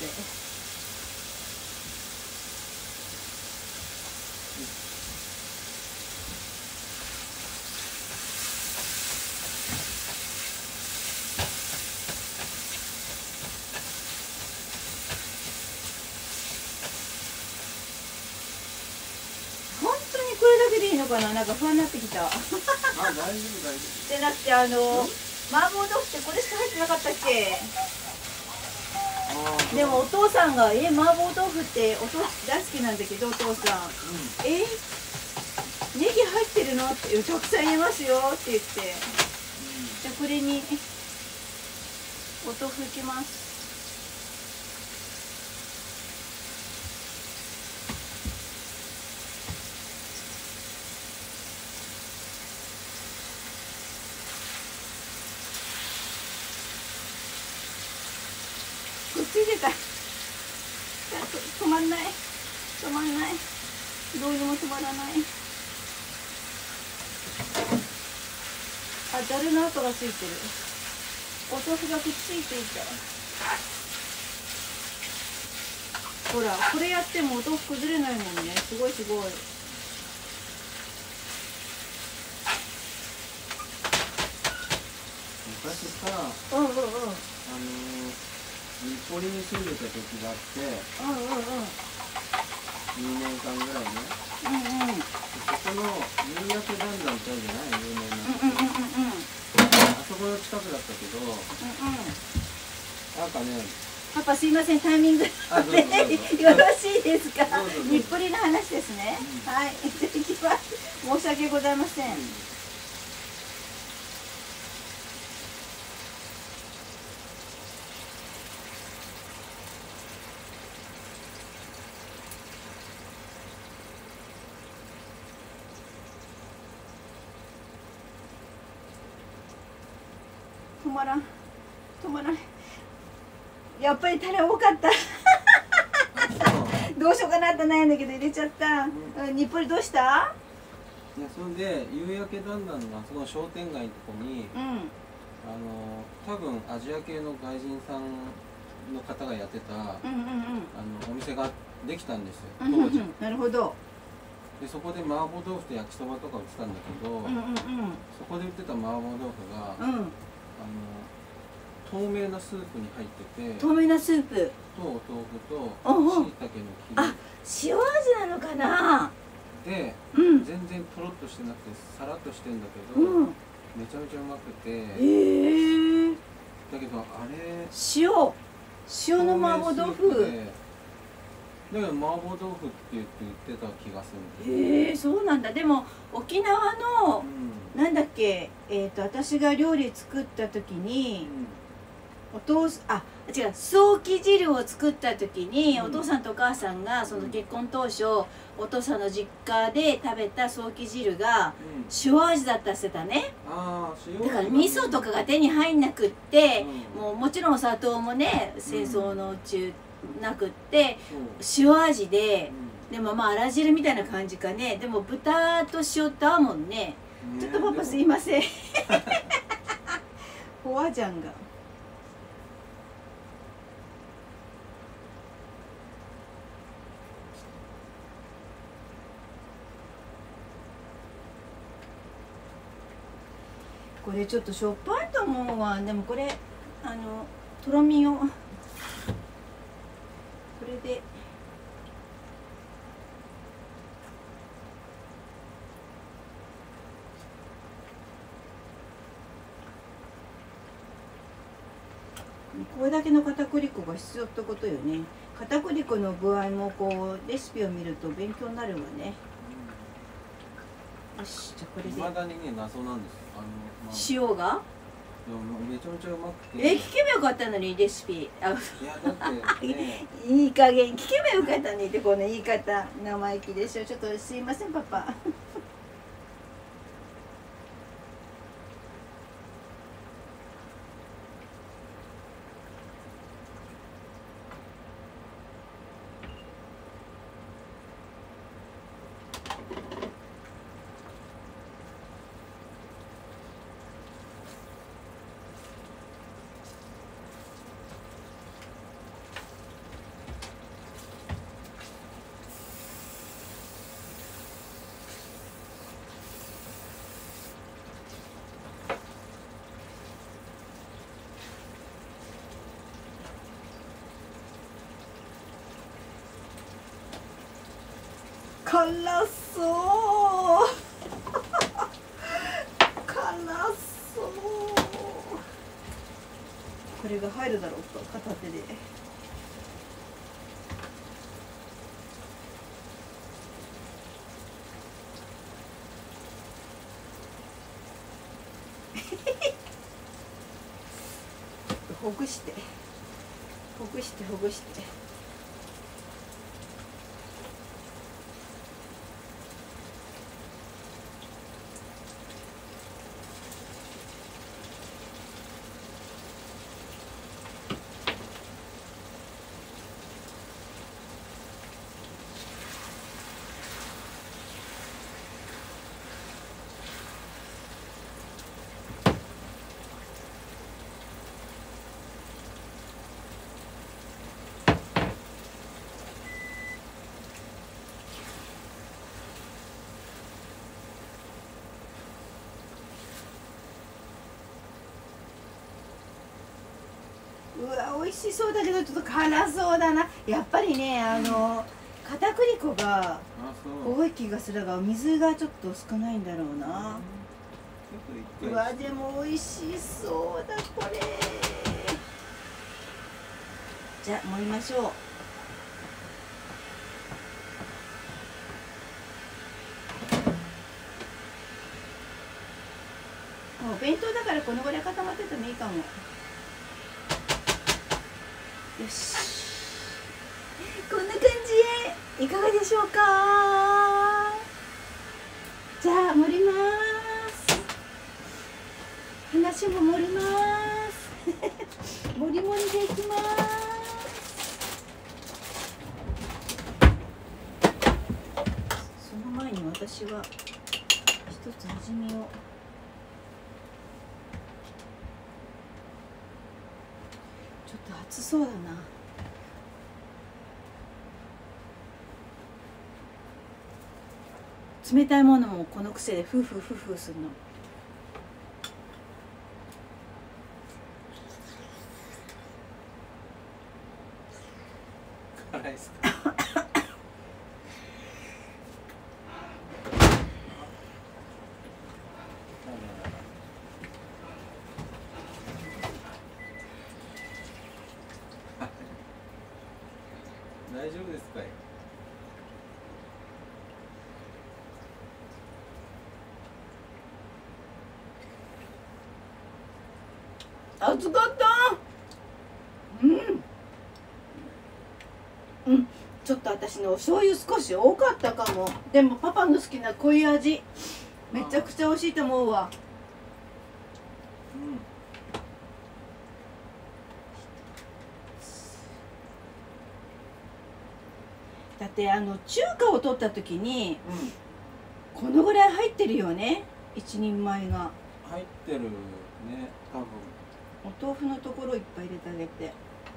[SPEAKER 1] 本当にこれだけでいいのかな、なんか不安になってきた。
[SPEAKER 2] 大丈夫大丈夫。
[SPEAKER 1] でなくて麻婆豆腐ってこれしか入ってなかったっけ？でもお父さんが麻婆豆腐ってお父さん大好きなんだけど、お父さん、ネギ入ってるのってたくさん入れますよって言って、じゃあこれにお豆腐いきます。 ついてた。止まんない。止まんない。どうにも止まらない。あ、ざるの跡がついてる。お豆腐がくっついていた。ほら、これやってもお豆腐崩れないもんね。すごいすごい。
[SPEAKER 2] 昔さ、日暮里に住んでた時があって、2年間ぐらいね。そこの夕焼けだんだんってあるじゃない、有名な。あそこの近くだったけど、なんかね、
[SPEAKER 1] パパすいません、タイミングでよろしいですか。日暮里の話ですね。はい、行ってきます。申し訳ございません。止まらん、止まらん。やっぱりタレ多かった。どうしようかなって悩んだけど入れちゃった。日暮里どうした？
[SPEAKER 2] いや、それで夕焼けだんだんのその商店街のとこに、多分アジア系の外人さんの方がやってたお店ができたんですよ、当時。
[SPEAKER 1] なるほど。
[SPEAKER 2] でそこで麻婆豆腐と焼きそばとか売ってたんだけど、そこで売ってた麻婆豆腐が、透明なスープに入ってて、
[SPEAKER 1] 透明なスープ
[SPEAKER 2] とお豆腐としいたけの切り、
[SPEAKER 1] あ、塩味なのかな。
[SPEAKER 2] で、全然とろっとしてなくてさらっとしてんだけど、めちゃめちゃうまくて、だけどあれ塩の麻婆豆腐だけど麻婆豆腐って言ってた気がする。
[SPEAKER 1] そうなんだ。でも沖縄の、なんだっけ、私が料理作った時に、違う、ソーキ汁を作った時に、お父さんとお母さんがその結婚当初、お父さんの実家で食べたソーキ汁が塩味だったって言ってたね。だから味噌とかが手に入んなくって、もちろんお砂糖もね、戦争の中なくって塩味で、でもまああら汁みたいな感じかね。でも豚と塩って合うもんね。ちょっとパパすいません。ホワジャンが。これちょっとしょっぱいと思うわ。でもこれとろみをこれで。これだけの片栗粉が必要ってことよね。片栗粉の具合もこうレシピを見ると勉強になるわね。よし、じゃあこれで。
[SPEAKER 2] 未だにね、謎なんです。
[SPEAKER 1] 塩が
[SPEAKER 2] めちゃめちゃうまくて。
[SPEAKER 1] 聞けばよかったのにレシピ。いや
[SPEAKER 2] だって、ね、
[SPEAKER 1] いい加減聞けばよかったのにってこの言い方生意気でしょ。ちょっとすいませんパパ。辛そう辛そう。これが入るだろうか、片手で。ほぐしてほぐしてほぐして。 うわ美味しそうだけどちょっと辛そうだな。やっぱりね片栗粉が多い気がするが、水がちょっと少ないんだろうな。うわでも美味しそうだこれ。じゃあ盛りましょう。お弁当だからこのぐらい固まっててもいいかも。よし、こんな感じ。いかがでしょうか。じゃあ盛ります。話も盛ります盛り盛りでいきます。その前に私は一つ味見を。ちょっと熱そうだな。冷たいものもこの癖でフーフーフーフーするの。
[SPEAKER 2] 辛いですか。大丈夫ですかい。
[SPEAKER 1] 熱かった。ちょっと私のお醤油少し多かったかも。でもパパの好きな濃い味めちゃくちゃ美味しいと思うわ。だって中華を取った時に、このぐらい入ってるよね、一人前が。
[SPEAKER 2] 入ってるね、多分。
[SPEAKER 1] お豆腐のところいっぱい入れてあげて。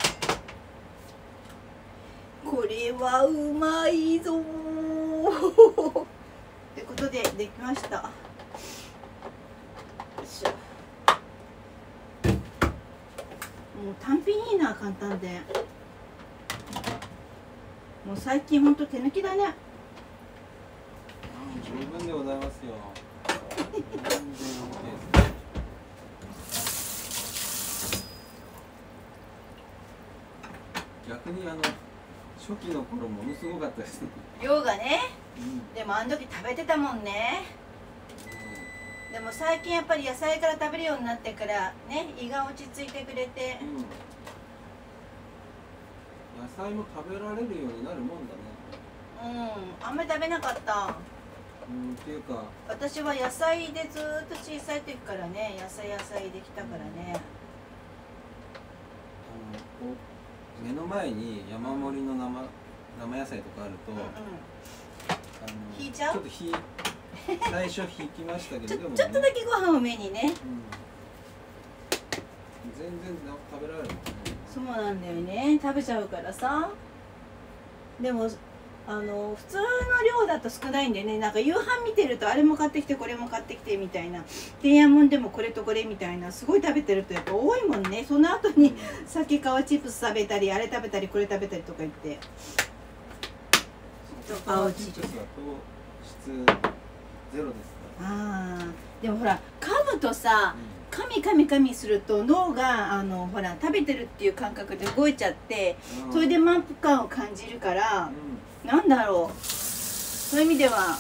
[SPEAKER 1] これはうまいぞーってことでできました。よいしょ。もう単品いいな、簡単で。もう最近ほんと手抜きだね。
[SPEAKER 2] 十分でございますよ。逆に初期の頃ものすごかったですね。
[SPEAKER 1] 量がね、でもあの時食べてたもんね。でも最近やっぱり野菜から食べるようになってからね、胃が落ち着いてくれて、
[SPEAKER 2] 野菜も食べられるようになるもんだ
[SPEAKER 1] ね。あんまり食べなかった。
[SPEAKER 2] っていうか
[SPEAKER 1] 私は野菜でずっと小さい時からね、野菜できたからね。
[SPEAKER 2] 目の前に山盛りの生野菜とかあると、
[SPEAKER 1] 引いちゃう？
[SPEAKER 2] ちょっと最初引きましたけど、でもね、
[SPEAKER 1] ちょっとだけご飯を目にね、
[SPEAKER 2] 全然食べられるもんね。
[SPEAKER 1] そうなんだよね、食べちゃうからさ。でも普通の量だと少ないんでね、なんか夕飯見てるとあれも買ってきてこれも買ってきてみたいな、てんやもんでもこれとこれみたいな、すごい食べてるとやっぱ多いもんね。その後に鮭皮チップス食べたり、あれ食べたりこれ食べたりとか言って、
[SPEAKER 2] 青チップスだと質ゼロですから。
[SPEAKER 1] でもほら噛むとさ、噛みすると脳がほら食べてるっていう感覚で動いちゃって、それで満腹感を感じるから、なんだろう、そういう意味では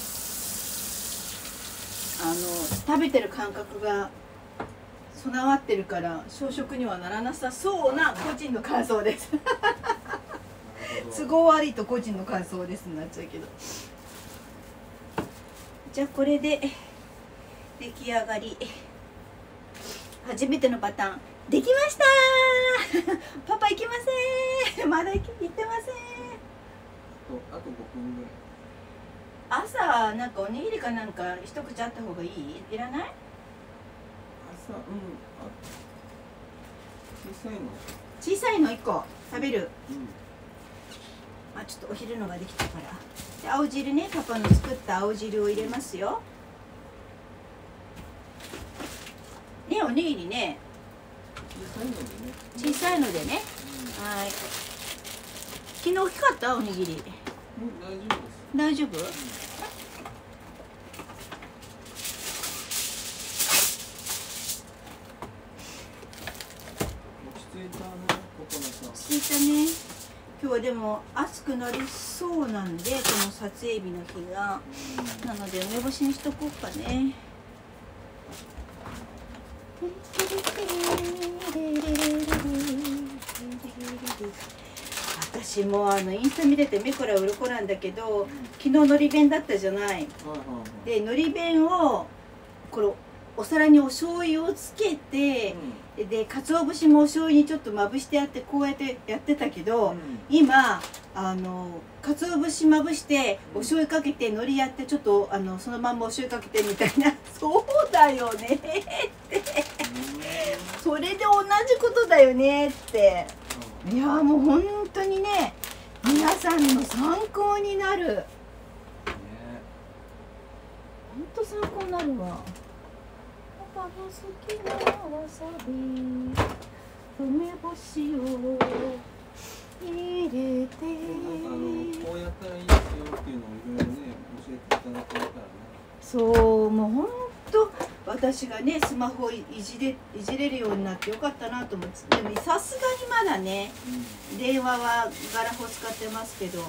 [SPEAKER 1] 食べてる感覚が備わってるから小食にはならなさそうな個人の感想です都合悪いと個人の感想ですになっちゃうけど。じゃあこれで出来上がり。初めてのパターンできましたパパ行きませんまだ行ってません。
[SPEAKER 2] あと5分ぐらい。
[SPEAKER 1] 朝なんかおにぎりかなんか一口あった方がいい？いらない？
[SPEAKER 2] 朝
[SPEAKER 1] 小さいの1個食べる。ちょっとお昼のができたから。で青汁ね、パパの作った青汁を入れますよ。ね、おにぎりね、 小さいのでね。はい。昨日大きかったおにぎり。大丈夫？落ち着いたね。今日はでも暑くなりそうなんで、この撮影日の日が。なので梅干しにしとこうかね。私もインスタ見てて目から鱗なんだけど、昨日のり弁だったじゃない。でのり弁をこれお皿にお醤油をつけて、で鰹節もお醤油にちょっとまぶしてあって、こうやってやってたけど、今鰹節まぶしてお醤油かけて海苔やって、ちょっとそのまんまお醤油かけてみたいなそうだよねってそれで同じことだよねって。いやもう本当にね、皆さんの参考になる。本当参考になるわ。パパの好きなわさび、梅干しを入れて。
[SPEAKER 2] こうやったらいいですよっていうのをいろいろね教えていただけたらね。そう、
[SPEAKER 1] もう本当私がねスマホをいじれるようになってよかったなと思って。でもさすがにまだね、電話はガラホ使ってますけど、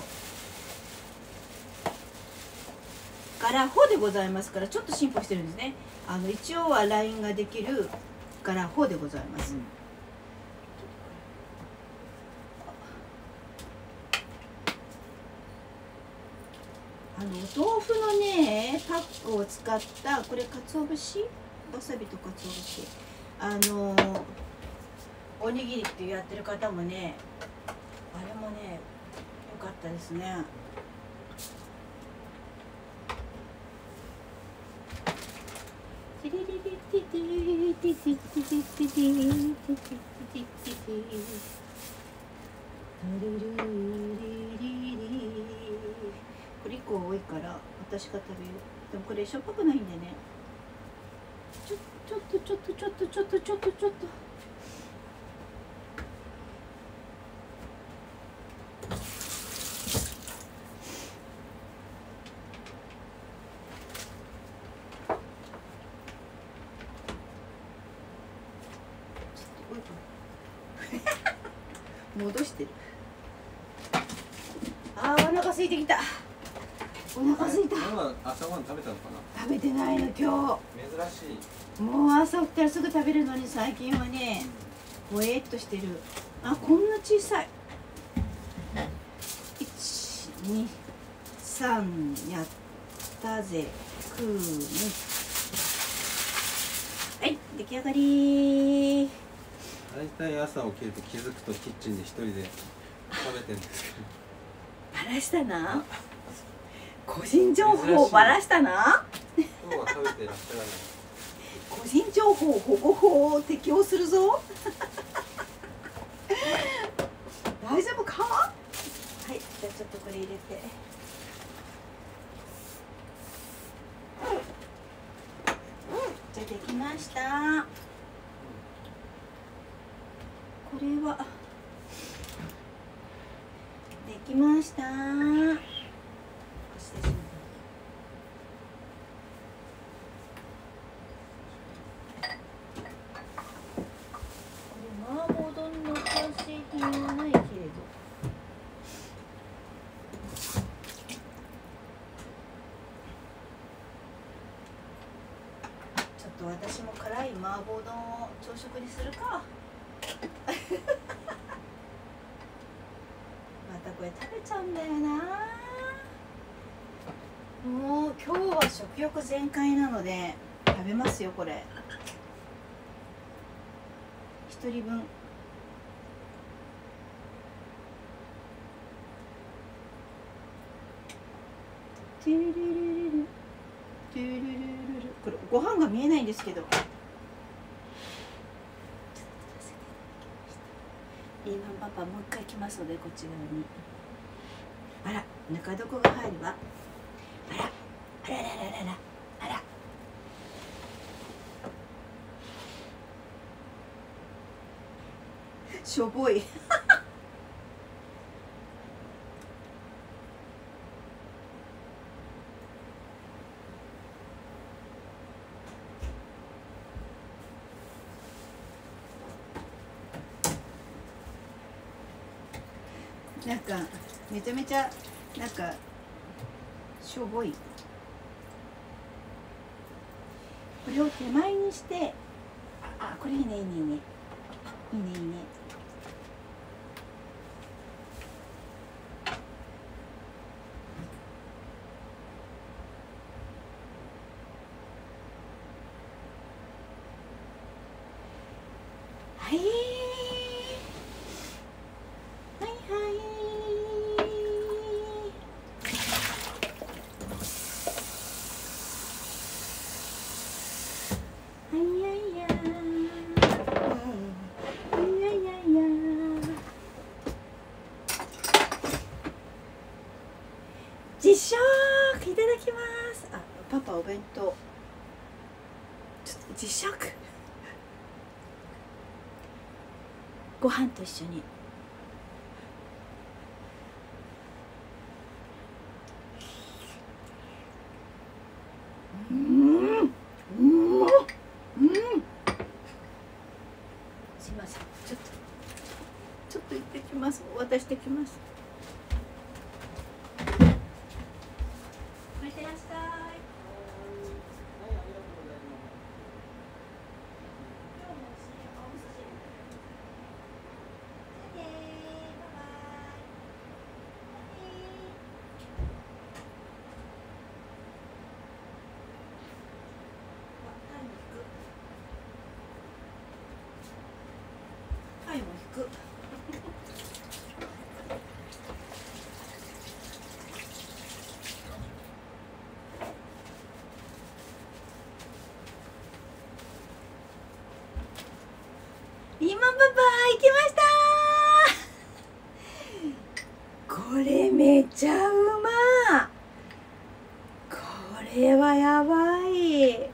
[SPEAKER 1] ガラホでございますから、ちょっと進歩してるんですね。一応は LINE ができるガラホでございます。お豆腐のねパックを使った、これ鰹節、わさびと鰹節、おにぎりってやってる方もね、あれもね良かったですね。これ1個多いから私が食べる。でもこれしょっぱくないんでね。ちょっと戻してる。あー、お腹空いてきた。お腹空いた。
[SPEAKER 2] 朝ごはん食べたのかな。
[SPEAKER 1] 食べてないの今日。
[SPEAKER 2] 珍しい。
[SPEAKER 1] もう朝起きたらすぐ食べるのに、最近はねぼえっとしてる。あ、こんな小さい。1、2、3やったぜ。はい、出来上がり。
[SPEAKER 2] 大体朝起きると気づくとキッチンで一人で食べてるんですけど。
[SPEAKER 1] バラしたな。個人情報をバラしたな。
[SPEAKER 2] 今日は食べてらっしゃらない。
[SPEAKER 1] 個人情報保護法を適用するぞ。大丈夫か。はい、じゃあちょっとこれ入れて。じゃあできました。これはできました。麻婆丼の完成品はないけれど、ちょっと私も辛い麻婆丼を朝食にするか。またこれ食べちゃうんだよな。もう今日は食欲全開なので食べますよ。これ1人分。これご飯が見えないんですけど、ピーマンパパもう一回来ますので、こっち側に。あら、ぬか床が入るわ。あら、あららららら、あら。 しょぼい。なんかめちゃめちゃなんかしょぼい。これを手前にして、これいいねいいねいいねいいねいいね。はいはい実食いただきます。パパお弁当。ちょっと実食。ご飯と一緒に。すいません。ちょっと行ってきます。渡してきます。いってらっしゃい。はいも引く。リーマンパパ行きましたこれめちゃうま。これはやばい。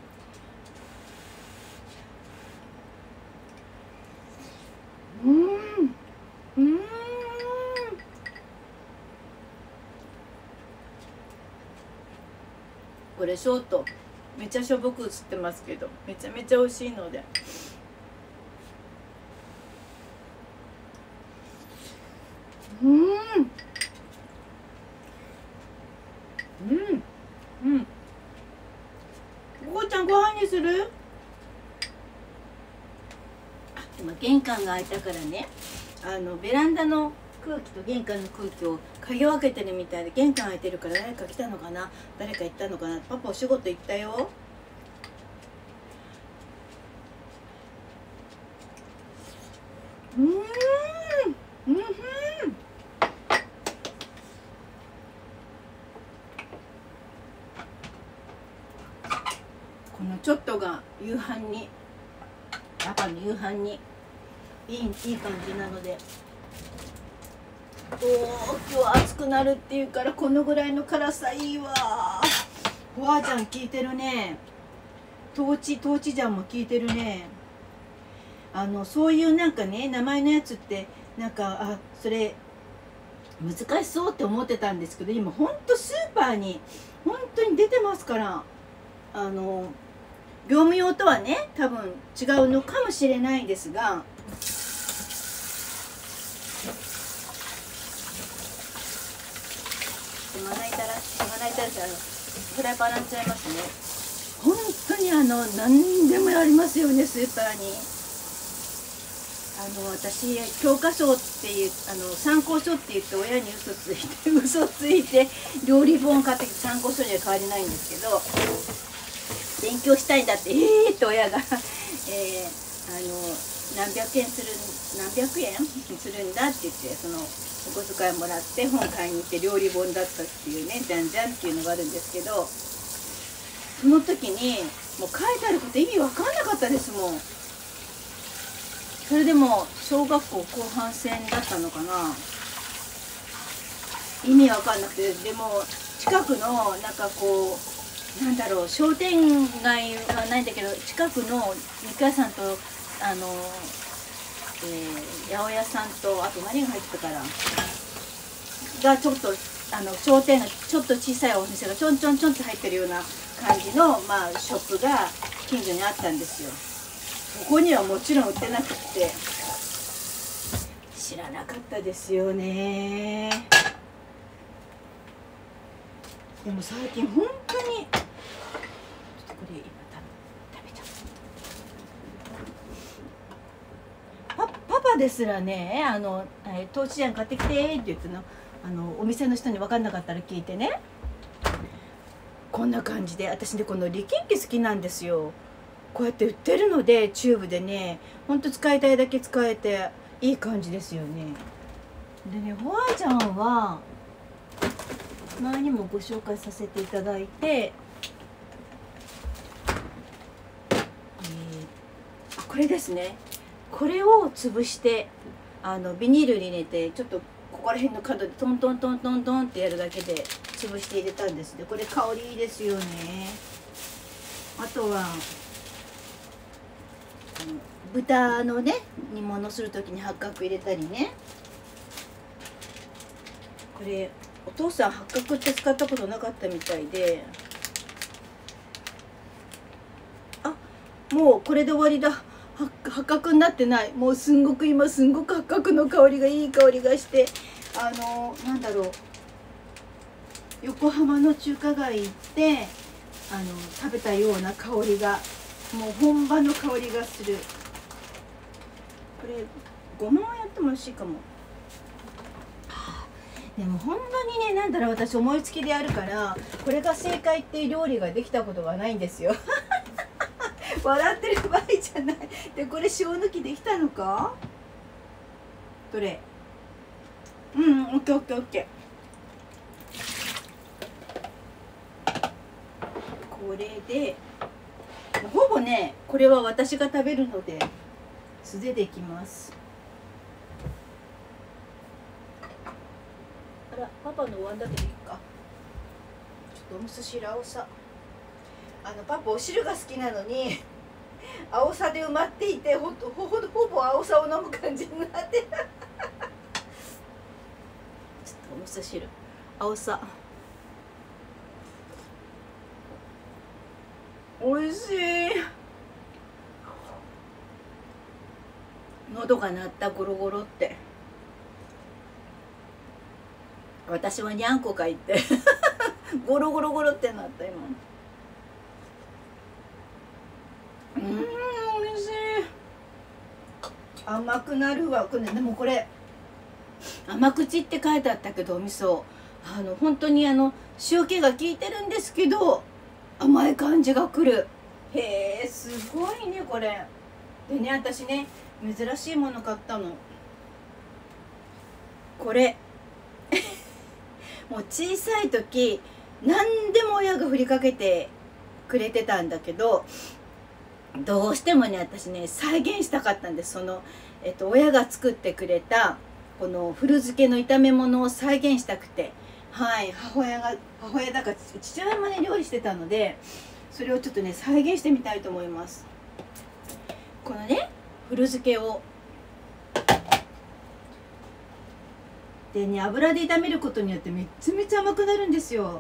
[SPEAKER 1] これショートめっちゃしょぼく映ってますけど、めちゃめちゃ美味しいので。ここちゃんご飯にする？今玄関が開いたからね、ベランダの空気と玄関の空気を鍵を開けてるみたいで、玄関開いてるから誰か来たのかな、誰か行ったのかな。パパお仕事行ったよ。このちょっとが夕飯に、パパの夕飯にいい感じなので。今日暑くなるっていうからこのぐらいの辛さいいわ。おばあちゃん効いてるね。トーチ醤も効いてるね。そういうなんかね、名前のやつってなんかそれ難しそうって思ってたんですけど、今ほんとスーパーに本当に出てますから、業務用とはね多分違うのかもしれないですが、まな板らフライパン洗っちゃいますね。本当に何でもありますよね、スーパーに。私教科書っていう参考書って言って親に嘘ついて料理本買ってきて、参考書には変わりないんですけど、勉強したいんだってって親が何百円するんだって言って、そのお小遣いもらって本買いに行って料理本だったっていうね、じゃんじゃんっていうのがあるんですけど、その時にもう書いてあること意味わかんなかったですもん。それでも小学校後半戦だったのかな、意味わかんなくて。でも近くのなんかこうなんだろう、商店街はないんだけど、近くの肉屋さんと八百屋さんと、あと何が入ってたからがちょっと商店街、ちょっと小さいお店がちょんちょんちょんって入ってるような感じの、まあ、ショップが近所にあったんですよ。そこにはもちろん売ってなくって知らなかったですよね。でも最近本当にちょっとこれ今食べちゃう。パパですらね、トーチジャン買ってきてって言ってお店の人に分かんなかったら聞いてね、こんな感じで、私ねこのリキンキ好きなんですよ。こうやって売ってるのでチューブでね、ほんと使いたいだけ使えていい感じですよね。でね、ホワちゃんは前にもご紹介させていただいて、これですね。これを潰してビニールに入れて、ちょっとここら辺の角でトントントントントンってやるだけで潰して入れたんです。でこれ香りいいですよね。あとは豚のね煮物する時に八角入れたりね。これお父さん八角って使ったことなかったみたいで、あ、もうこれで終わりだ。八角になってない。もう今すんごく八角の香りがいい香りがして、なんだろう、横浜の中華街行って食べたような香りが、もう本場の香りがする。これごまをやっても美味しいかも。でも本当にね、なんだろう、私思いつきでやるから、これが正解っていう料理ができたことがないんですよ。笑ってる場合じゃない。でこれ塩抜きできたのか、どれ。オッケーオッケーオッケー。これでほぼね、これは私が食べるので素手でいきます。あら、パパのお椀だけでいいか。ちょっとお味噌汁青さ、パパお汁が好きなのに青さで埋まっていて、ほぼ青さを飲む感じになってちょっとお味噌汁青さおいしい。喉が鳴った。ゴロゴロって、私はにゃんこかいってゴロゴロゴロってなった今。おいしい。甘くなるわ。これでもこれ甘口って書いてあったけど、お味噌本当に塩気が効いてるんですけど甘い感じがくる。へえ、すごいねこれ。でね、私ね珍しいもの買ったの。これもう小さい時何でも親が振りかけてくれてたんだけど、どうしてもね私ね再現したかったんです。親が作ってくれたこの古漬けの炒め物を再現したくて、はい、母親だから父親もね料理してたので、それをちょっとね再現してみたいと思います。このね古漬けをでね、油で炒めることによってめっちゃめちゃ甘くなるんですよ。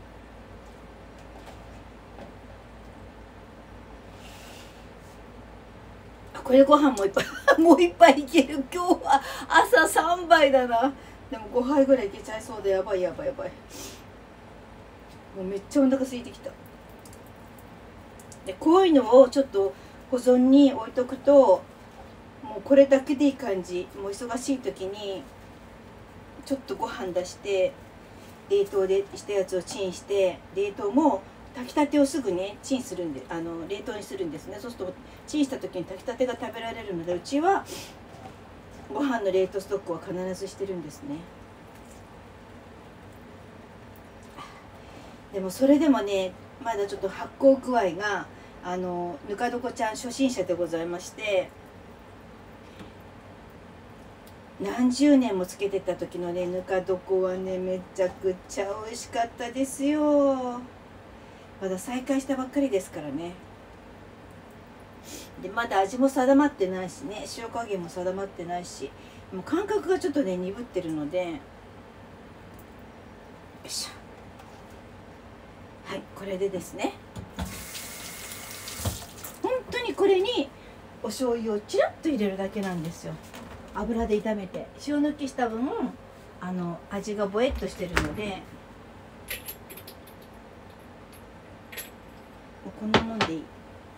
[SPEAKER 1] これご飯もう一杯もう一杯いける。今日は朝3杯だな。でも5杯ぐらいいけちゃいそうで、やばいやばいやばい。もうめっちゃお腹空いてきた。でこういうのをちょっと保存に置いとくと、もうこれだけでいい感じ。もう忙しい時にちょっとご飯出して冷凍でしたやつをチンして、冷凍も炊きたてをすぐねチンするんで、冷凍にするんですね。そうするとチンした時に炊きたてが食べられるので、うちはご飯の冷凍ストックは必ずしてるんですね。でもそれでもねまだちょっと発酵具合がぬか床ちゃん初心者でございまして、何十年もつけてた時のねぬか床はねめちゃくちゃ美味しかったですよ。まだ再開したばっかりですからね。 でまだ味も定まってないしね、塩加減も定まってないし、もう感覚がちょっとね鈍ってるので、よいしょ。はい、これでですね、本当にこれにお醤油をちらっと入れるだけなんですよ。油で炒めて塩抜きした分味がぼえっとしてるので、もうこんなもんでいい。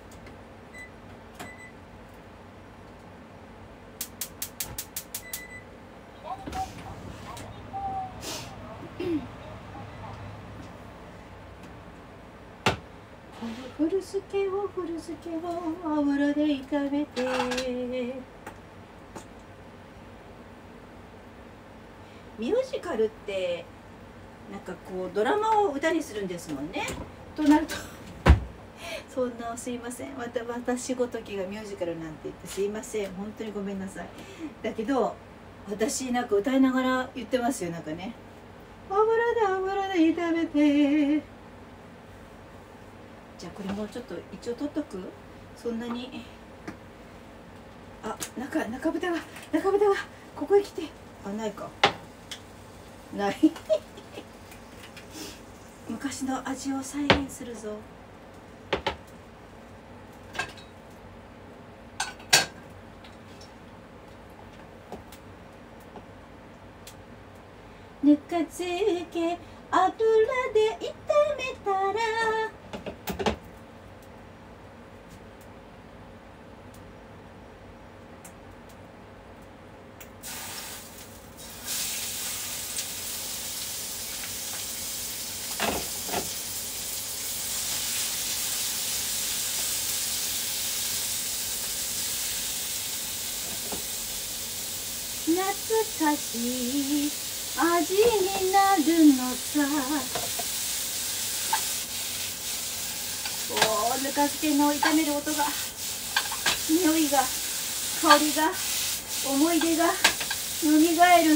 [SPEAKER 1] 古漬けを油で炒めて。ミュージカルってなんかこうドラマを歌にするんですもんね。となるとそんな、すいません、私ごときがミュージカルなんて言ってすいません、本当にごめんなさい。だけど私なんか歌いながら言ってますよ、なんかね、油で炒めて。じゃあこれもうちょっと一応取っとく。そんなに、あ、中蓋がここへ来て、あ、ないか、ない昔の味を再現するぞ。ぬか漬け油で炒めたら、懐かしい味になるのさ。おー、ぬか漬けの炒める音が、匂いが、香りが、思い出がよみがえる。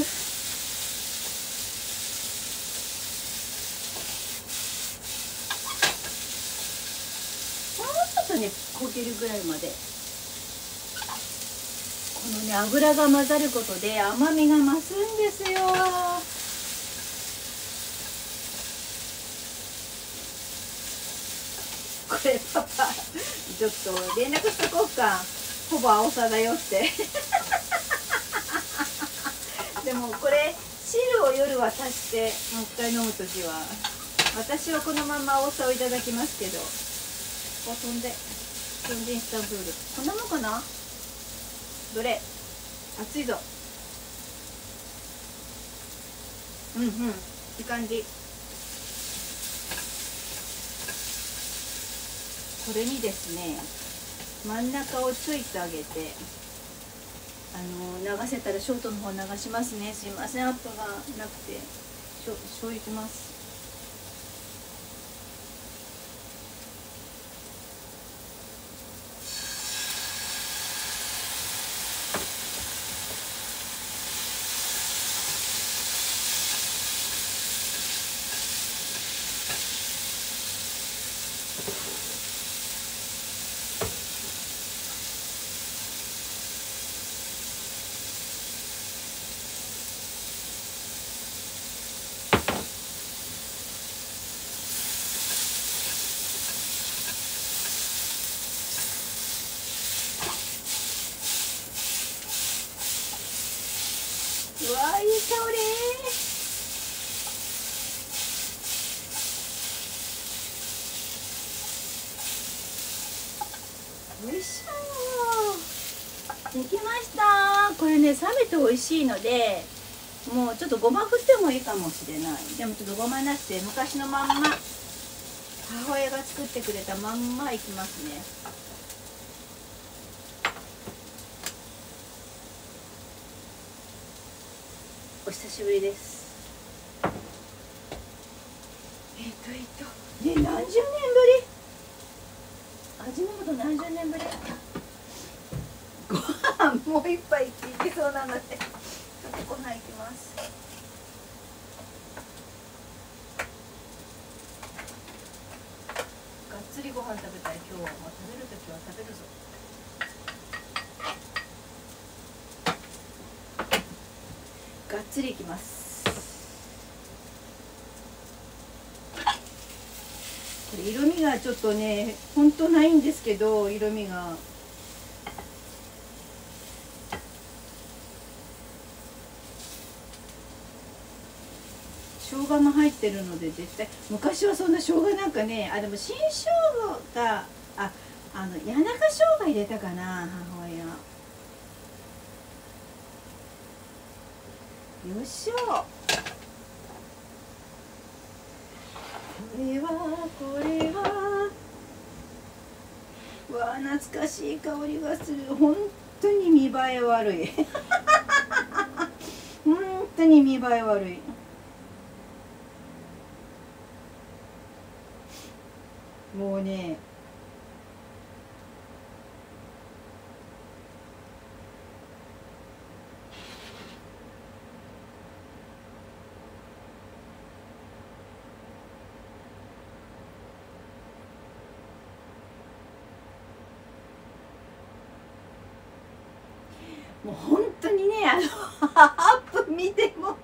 [SPEAKER 1] もうちょっとね焦げるぐらいまで。このね油が混ざることで甘みが増すんですよ。これパパちょっと連絡しとこうか、ほぼ青さだよってでもこれ汁を夜は足してもう一回飲むときは、私はこのまま青さをいただきますけど、飛んでインスタンプールこんなもんかな。どれ、熱いぞ。うんうん、いい感じ。これにですね真ん中をついてあげて、流せたらショートの方流しますね。すいません、アップがなくて。醤油いきます。うわー、いい香り。よいしょ、できました。これね冷めて美味しいので、もうちょっとごま振ってもいいかもしれない。でもちょっとごまなしで昔のまんま、母親が作ってくれたまんまいきますね。お久しぶりです。ね、何十年ぶり、味の素何十年ぶり。ご飯もう一杯いけそうなので、ちょっとご飯いきます。がっつりご飯食べたい今日は。もう食べるときは食べるぞ。 つりいきます。これ色味がちょっとねほんとないんですけど、色味が生姜も入ってるので絶対、昔はそんな生姜なんかね、でも新生姜が谷中生姜入れたかな、母親。よいしょ。これはわあ、懐かしい香りがする。本当に見栄え悪い本当に見栄え悪い。もうね、もう本当にね、アップ見ても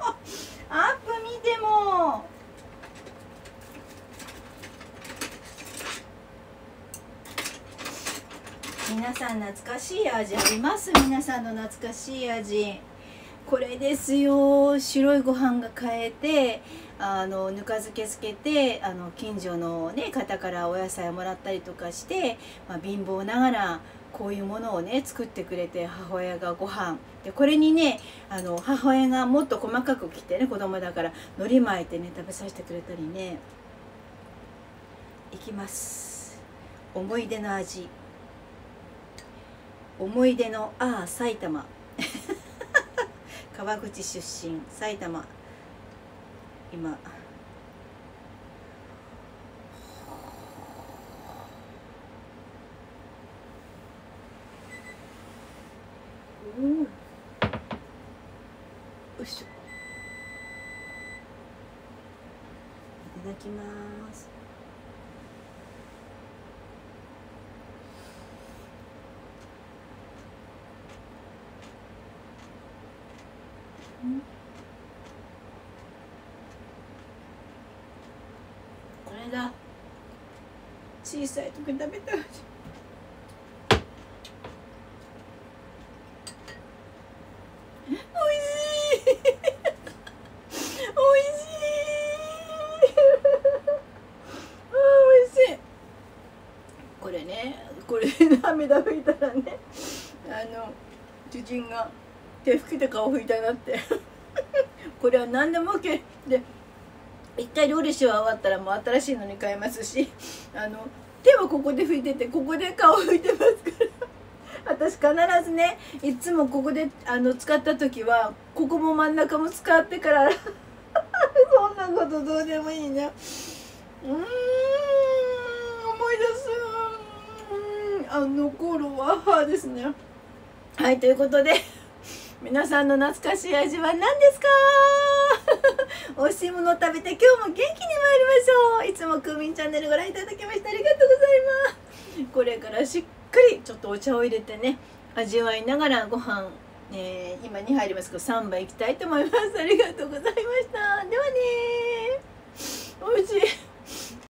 [SPEAKER 1] 皆さん懐かしい味あります？皆さんの懐かしい味、これですよ。白いご飯が買えて、ぬか漬けつけて、近所の、ね、方からお野菜をもらったりとかして、貧乏ながらこういうものをね作ってくれて、母親がご飯で、これにね母親がもっと細かく切ってね、子供だから海苔巻いてね食べさせてくれたりね。いきます。思い出の味、思い出の埼玉川口出身、埼玉。今よいしょ、いただきます。これだ、小さい時食べた味。これ涙拭いたらね、主人が手拭きで顔拭いたなってこれは何でも OK で、一回料理し終わったらもう新しいのに変えますし、手はここで拭いてて、ここで顔拭いてますから私必ずね、いつもここで使った時はここも真ん中も使ってからそんなことどうでもいいな。思い出す。頃はですね。はい、ということで皆さんの懐かしい味は何ですか？美味しいものを食べて今日も元気に参りましょう。いつもクーミンチャンネルご覧いただきましてありがとうございます。これからしっかりちょっとお茶を入れてね、味わいながらご飯、今2入りますけど3杯いきたいと思います。ありがとうございました。ではね、美味しい。